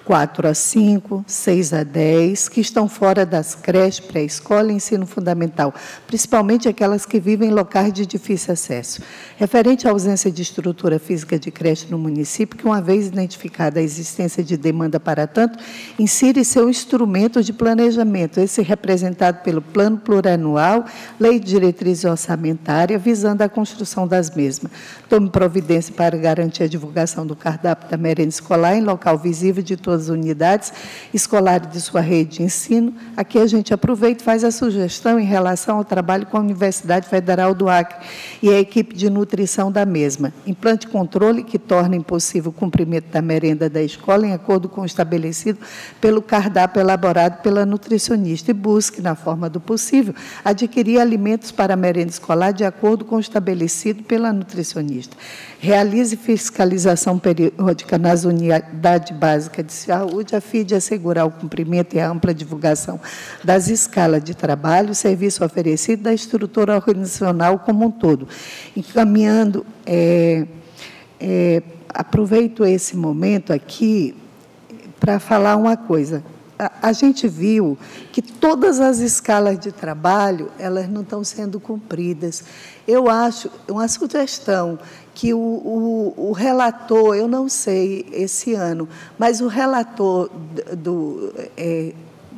quatro a cinco, seis a dez, que estão fora das creches, pré-escola e ensino fundamental, principalmente aquelas que vivem em locais de difícil acesso. Referente à ausência de estrutura física de creche no município, que, uma vez identificada a existência de demanda para tanto, insire seu instrumento de planejamento, esse representado pelo Plano Plurianual, Lei de Diretriz Orçamentária, visando a construção das mesmas. Tome providência para garantir a divulgação do cardápio da merenda escolar em local visível de todas as unidades escolares de sua rede de ensino. Aqui a gente aproveita e faz a sugestão em relação ao trabalho com a Universidade Federal do Acre e a equipe de nutrição da mesma. Implante controle que torna impossível o cumprimento da merenda da escola em acordo com o estabelecido pelo cardápio elaborado pela nutricionista e busque, na forma do possível, adquirir alimentos para a merenda escolar de acordo com o estabelecido pela nutricionista. Realize fiscalização periódica nas unidades básicas de saúde, a fim de assegurar o cumprimento e a ampla divulgação das escalas de trabalho, serviço oferecido da estrutura organizacional como um todo. Encaminhando, é, é, aproveito esse momento aqui para falar uma coisa. A, a gente viu que todas as escalas de trabalho, elas não estão sendo cumpridas. Eu acho, uma sugestão, que o, o, o relator, eu não sei esse ano, mas o relator, do, é,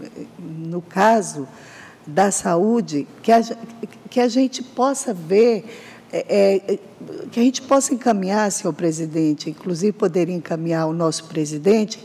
no caso da saúde, que a, que a gente possa ver, é, que a gente possa encaminhar, senhor presidente, inclusive poderia encaminhar o nosso presidente,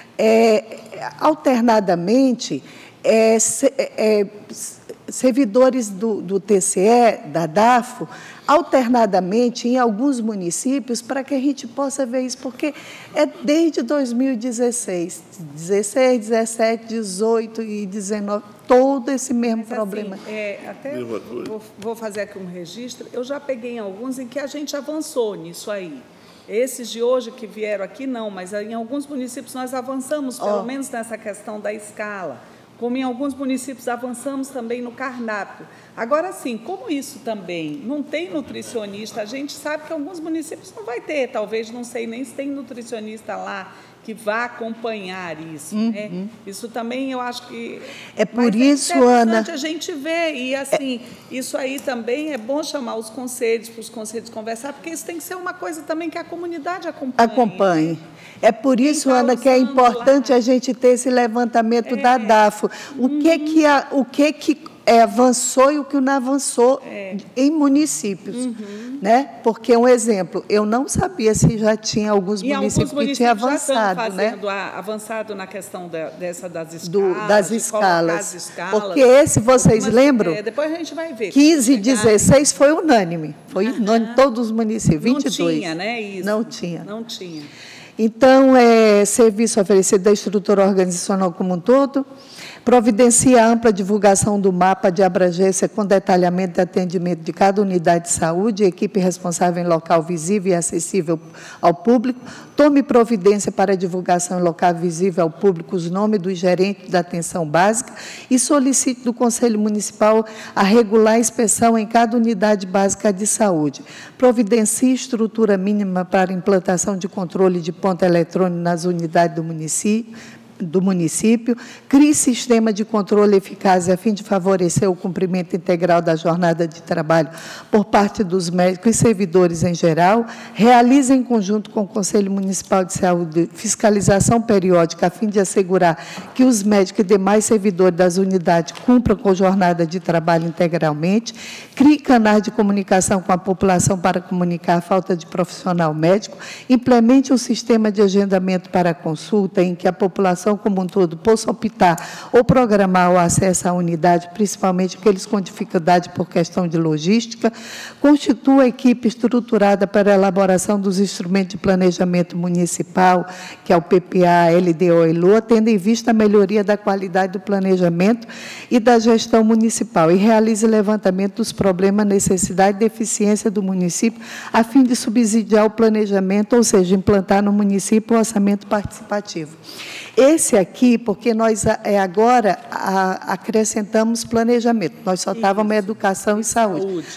é, alternadamente, é, é, servidores do, do T C E, da DAFO, alternadamente em alguns municípios, para que a gente possa ver isso, porque é desde dois mil e dezesseis, dezesseis, dezessete, dezoito e dezenove, todo esse mesmo Mas, problema. Assim, é, até vou, vou fazer aqui um registro, eu já peguei em alguns em que a gente avançou nisso aí. Esses de hoje que vieram aqui, não, mas em alguns municípios nós avançamos, pelo oh. menos nessa questão da escala. Como em alguns municípios avançamos também no cardápio. Agora, sim, como isso também não tem nutricionista, a gente sabe que alguns municípios não vai ter, talvez, não sei nem se tem nutricionista lá que vá acompanhar isso. Uhum. Né? Isso também eu acho que... É por isso, é Ana... a gente vê, e assim, é... isso aí também é bom chamar os conselhos, para os conselhos conversar, porque isso tem que ser uma coisa também que a comunidade acompanhe. Acompanhe. Né? É por isso, tá, Ana, que é importante lá. a gente ter esse levantamento é. da DAFO. O uhum. que que, a, o que, que é, avançou e o que não avançou é. em municípios. Uhum. Né? Porque, um exemplo, eu não sabia se já tinha alguns e municípios, alguns que tinham avançado. Já né? a, avançado na questão da, dessa das escalas. Do, das escalas. escalas. Porque esse, vocês Algumas, lembram? É, depois a gente vai ver. quinze e dezesseis foi unânime. Foi uhum. unânime, todos os municípios. vinte e dois. Não tinha, né? Isso. Não tinha. Não tinha. Então, é, serviço oferecido da estrutura organizacional como um todo, providencia a ampla divulgação do mapa de abrangência com detalhamento de atendimento de cada unidade de saúde, equipe responsável em local visível e acessível ao público, tome providência para a divulgação em local visível ao público os nomes dos gerentes da atenção básica e solicite do Conselho Municipal a regular inspeção em cada unidade básica de saúde. Providencie estrutura mínima para implantação de controle de ponto eletrônico nas unidades do município, do município, crie sistema de controle eficaz a fim de favorecer o cumprimento integral da jornada de trabalho por parte dos médicos e servidores em geral, realize em conjunto com o Conselho Municipal de Saúde fiscalização periódica a fim de assegurar que os médicos e demais servidores das unidades cumpram com a jornada de trabalho integralmente, crie canais de comunicação com a população para comunicar a falta de profissional médico, implemente um sistema de agendamento para consulta em que a população como um todo possa optar ou programar o acesso à unidade, principalmente aqueles com dificuldade por questão de logística, constitua a equipe estruturada para a elaboração dos instrumentos de planejamento municipal, que é o P P A, L D O e L O A, tendo em vista a melhoria da qualidade do planejamento e da gestão municipal, e realize levantamento dos problemas, necessidade e deficiência do município, a fim de subsidiar o planejamento, ou seja, implantar no município o orçamento participativo. Esse aqui, porque nós é, agora a, acrescentamos planejamento, nós só estávamos em educação e saúde. saúde.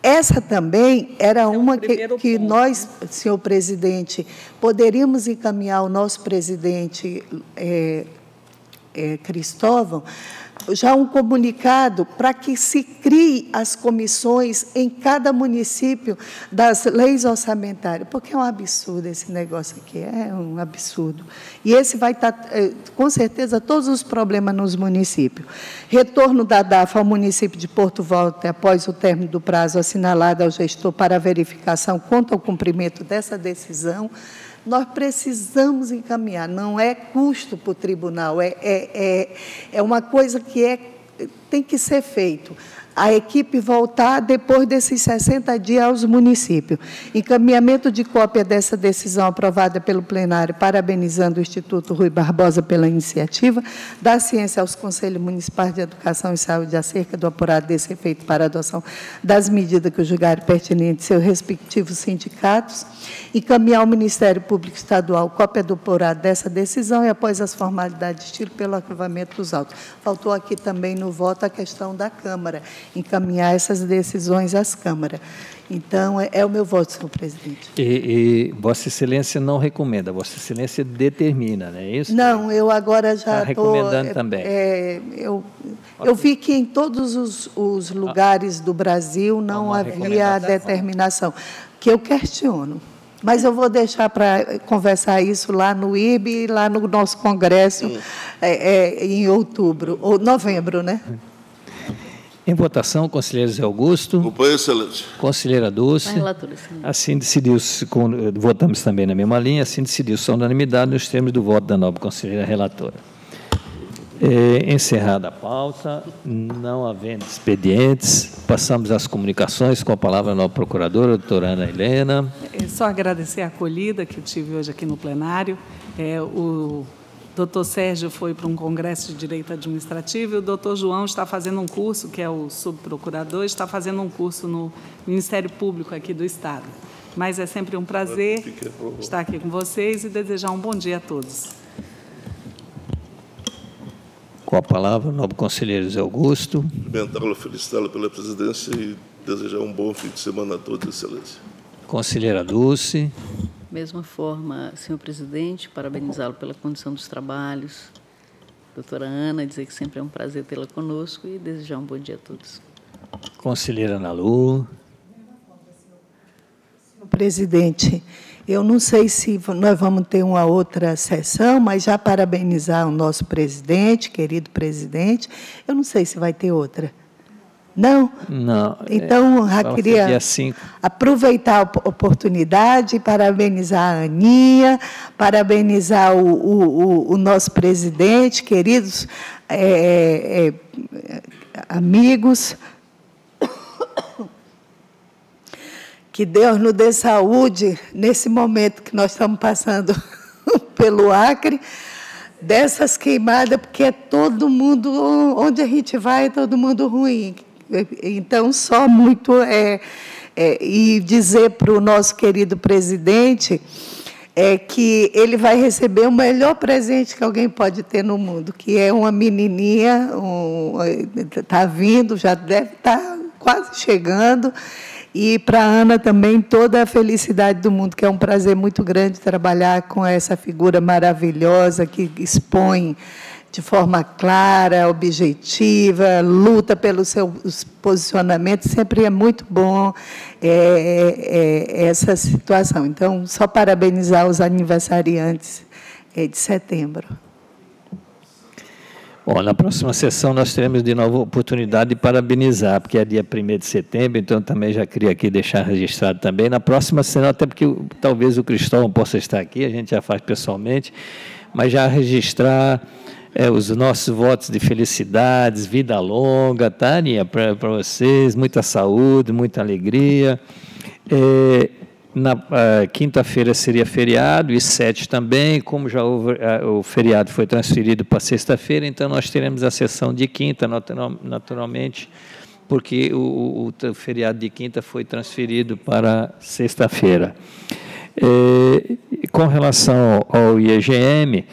essa também era uma que, que nós, senhor presidente, poderíamos encaminhar o nosso presidente é, é, Cristóvão, já um comunicado para que se crie as comissões em cada município das leis orçamentárias, porque é um absurdo esse negócio aqui, é um absurdo. E esse vai estar, com certeza, todos os problemas nos municípios. Retorno da D A F ao município de Porto Volta, após o término do prazo assinalado ao gestor para verificação quanto ao cumprimento dessa decisão. Nós precisamos encaminhar, não é custo para o tribunal, é, é, é, é uma coisa que é, tem que ser feito. A equipe voltar depois desses sessenta dias aos municípios. Encaminhamento de cópia dessa decisão aprovada pelo plenário, parabenizando o Instituto Rui Barbosa pela iniciativa, da ciência aos Conselhos Municipais de Educação e Saúde acerca do apurado desse efeito para a adoção das medidas que julgarem pertinentes seus respectivos sindicatos, encaminhar ao Ministério Público Estadual cópia do apurado dessa decisão e, após as formalidades de estilo, pelo arquivamento dos autos. Faltou aqui também no voto a questão da Câmara, encaminhar essas decisões às câmaras. Então, é, é o meu voto, senhor presidente. E, e Vossa Excelência não recomenda, Vossa Excelência determina, não é isso? Não, eu agora já estou... Está recomendando é, também. É, eu, eu vi que em todos os, os lugares do Brasil não havia a determinação, que eu questiono. Mas eu vou deixar para conversar isso lá no I B e lá no nosso congresso é, é, em outubro, ou novembro, né? Em votação, conselheiro Zé Augusto. Acompanhe, excelência. Conselheira Dulce. Assim decidiu-se, votamos também na mesma linha, assim decidiu-se a unanimidade nos termos do voto da nobre conselheira relatora. É, encerrada a pauta, não havendo expedientes, passamos às comunicações com a palavra a nobre procuradora, doutora Ana Helena. É só agradecer a acolhida que eu tive hoje aqui no plenário. É, o doutor Sérgio foi para um congresso de Direito Administrativo e o doutor João está fazendo um curso, que é o subprocurador, está fazendo um curso no Ministério Público aqui do Estado. Mas é sempre um prazer estar aqui com vocês e desejar um bom dia a todos. Com a palavra, o nobre conselheiro Zé Augusto. Cumprimentá-lo, felicitá-lo pela presidência e desejar um bom fim de semana a todos, excelência. Conselheira Dulce. Mesma forma, senhor presidente, parabenizá-lo pela condição dos trabalhos. Doutora Ana, dizer que sempre é um prazer tê-la conosco e desejar um bom dia a todos. Conselheira Ana Lu. Senhor presidente, eu não sei se nós vamos ter uma outra sessão, mas já parabenizar o nosso presidente, querido presidente, eu não sei se vai ter outra. Não? Não. Então, já queria aproveitar a oportunidade e parabenizar a Aninha, parabenizar o, o, o nosso presidente, queridos é, é, amigos. Que Deus nos dê saúde nesse momento que nós estamos passando pelo Acre, dessas queimadas, porque é todo mundo, onde a gente vai, é todo mundo ruim. Então, só muito é, é, e dizer para o nosso querido presidente é que ele vai receber o melhor presente que alguém pode ter no mundo, que é uma menininha, está um, vindo, já deve estar quase chegando, e para a Ana também toda a felicidade do mundo, que é um prazer muito grande trabalhar com essa figura maravilhosa que expõe de forma clara, objetiva, luta pelos seus posicionamentos, sempre é muito bom é, é, essa situação. Então, só parabenizar os aniversariantes é, de setembro. Bom, na próxima sessão nós teremos de novo a oportunidade de parabenizar, porque é dia primeiro de setembro, então também já queria aqui deixar registrado também. Na próxima sessão, até porque talvez o Cristóvão possa estar aqui, a gente já faz pessoalmente, mas já registrar É, os nossos votos de felicidades, vida longa, tá, Aninha, para vocês, muita saúde, muita alegria. É, na quinta-feira seria feriado, e sete também, como já houve, a, o feriado foi transferido para sexta-feira, então nós teremos a sessão de quinta, naturalmente, porque o, o, o feriado de quinta foi transferido para sexta-feira. É, com relação ao I E G M,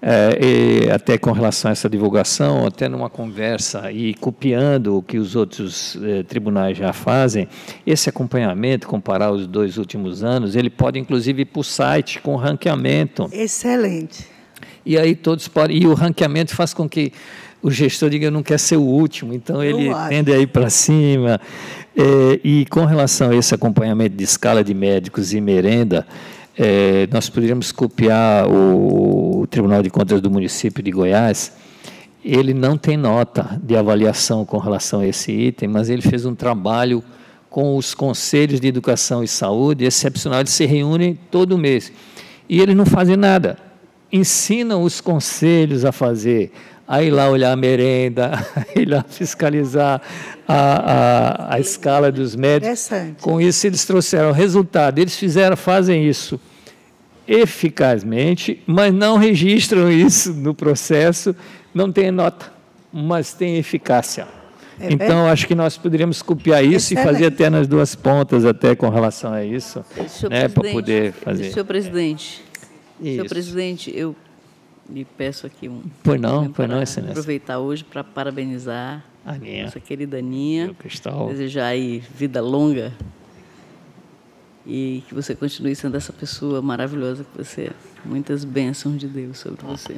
É, e até com relação a essa divulgação, até numa conversa e copiando o que os outros eh, tribunais já fazem, esse acompanhamento, comparar os dois últimos anos, ele pode inclusive ir para o site com ranqueamento. Excelente. E aí todos podem. E o ranqueamento faz com que o gestor diga, eu não quero ser o último, então ele tende a ir para cima. É, e com relação a esse acompanhamento de escala de médicos e merenda, é, nós poderíamos copiar o, o Tribunal de Contas do município de Goiás. Ele não tem nota de avaliação com relação a esse item, mas ele fez um trabalho com os conselhos de educação e saúde excepcional. Eles se reúnem todo mês e eles não fazem nada. Ensinam os conselhos a fazer, a ir lá olhar a merenda, a ir lá fiscalizar a, a, a escala dos médicos. Com isso, eles trouxeram o resultado. Eles fizeram, fazem isso eficazmente, mas não registram isso no processo, não tem nota, mas tem eficácia. É então, bem? Acho que nós poderíamos copiar isso. Excelente. E fazer até nas duas pontas, até com relação a isso, né, para poder fazer. Senhor presidente, isso. Senhor presidente, eu lhe peço aqui um... Pois não, pois não, excelência. Aproveitar hoje para parabenizar a Aninha, nossa querida Aninha, Cristal. Desejar aí vida longa e que você continue sendo essa pessoa maravilhosa que você é. Muitas bênçãos de Deus sobre você.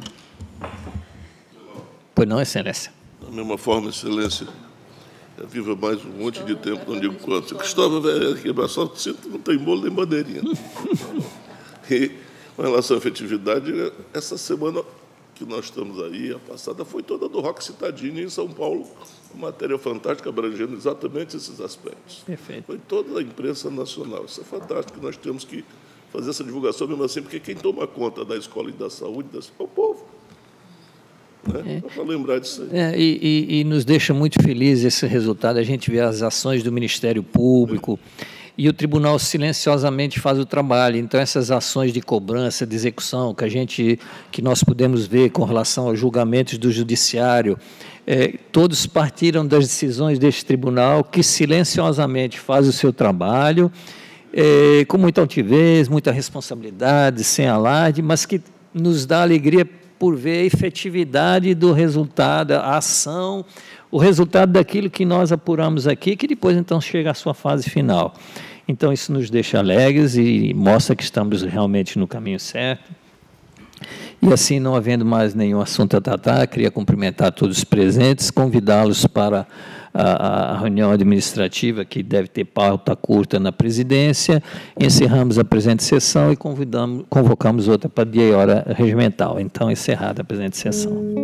Pois não, excelência. Da mesma forma, excelência, eu vivo mais um monte de tempo, não digo quanto. Se Cristóvão vai quebrar só, não tem bolo nem bandeirinha. E, com relação à efetividade, essa semana que nós estamos aí, a passada, foi toda do Rock Citadini em São Paulo, uma matéria fantástica, abrangendo exatamente esses aspectos. Perfeito. Foi toda a imprensa nacional. Isso é fantástico, nós temos que fazer essa divulgação mesmo assim, porque quem toma conta da escola e da saúde é o povo. Né? É. Para lembrar disso aí. É, e, e, e nos deixa muito felizes esse resultado, a gente vê as ações do Ministério Público, é. E o tribunal silenciosamente faz o trabalho. Então, essas ações de cobrança, de execução, que a gente, que nós podemos ver com relação aos julgamentos do judiciário, é, todos partiram das decisões deste tribunal, que silenciosamente faz o seu trabalho, é, com muita altivez, muita responsabilidade, sem alarde, mas que nos dá alegria por ver a efetividade do resultado, a ação, o resultado daquilo que nós apuramos aqui, que depois, então, chega à sua fase final. Então, isso nos deixa alegres e mostra que estamos realmente no caminho certo. E, assim, não havendo mais nenhum assunto a tratar, queria cumprimentar todos os presentes, convidá-los para a, a reunião administrativa, que deve ter pauta curta na presidência. Encerramos a presente sessão e convidamos, convocamos outra para dia e hora regimental. Então, encerrada a presente sessão.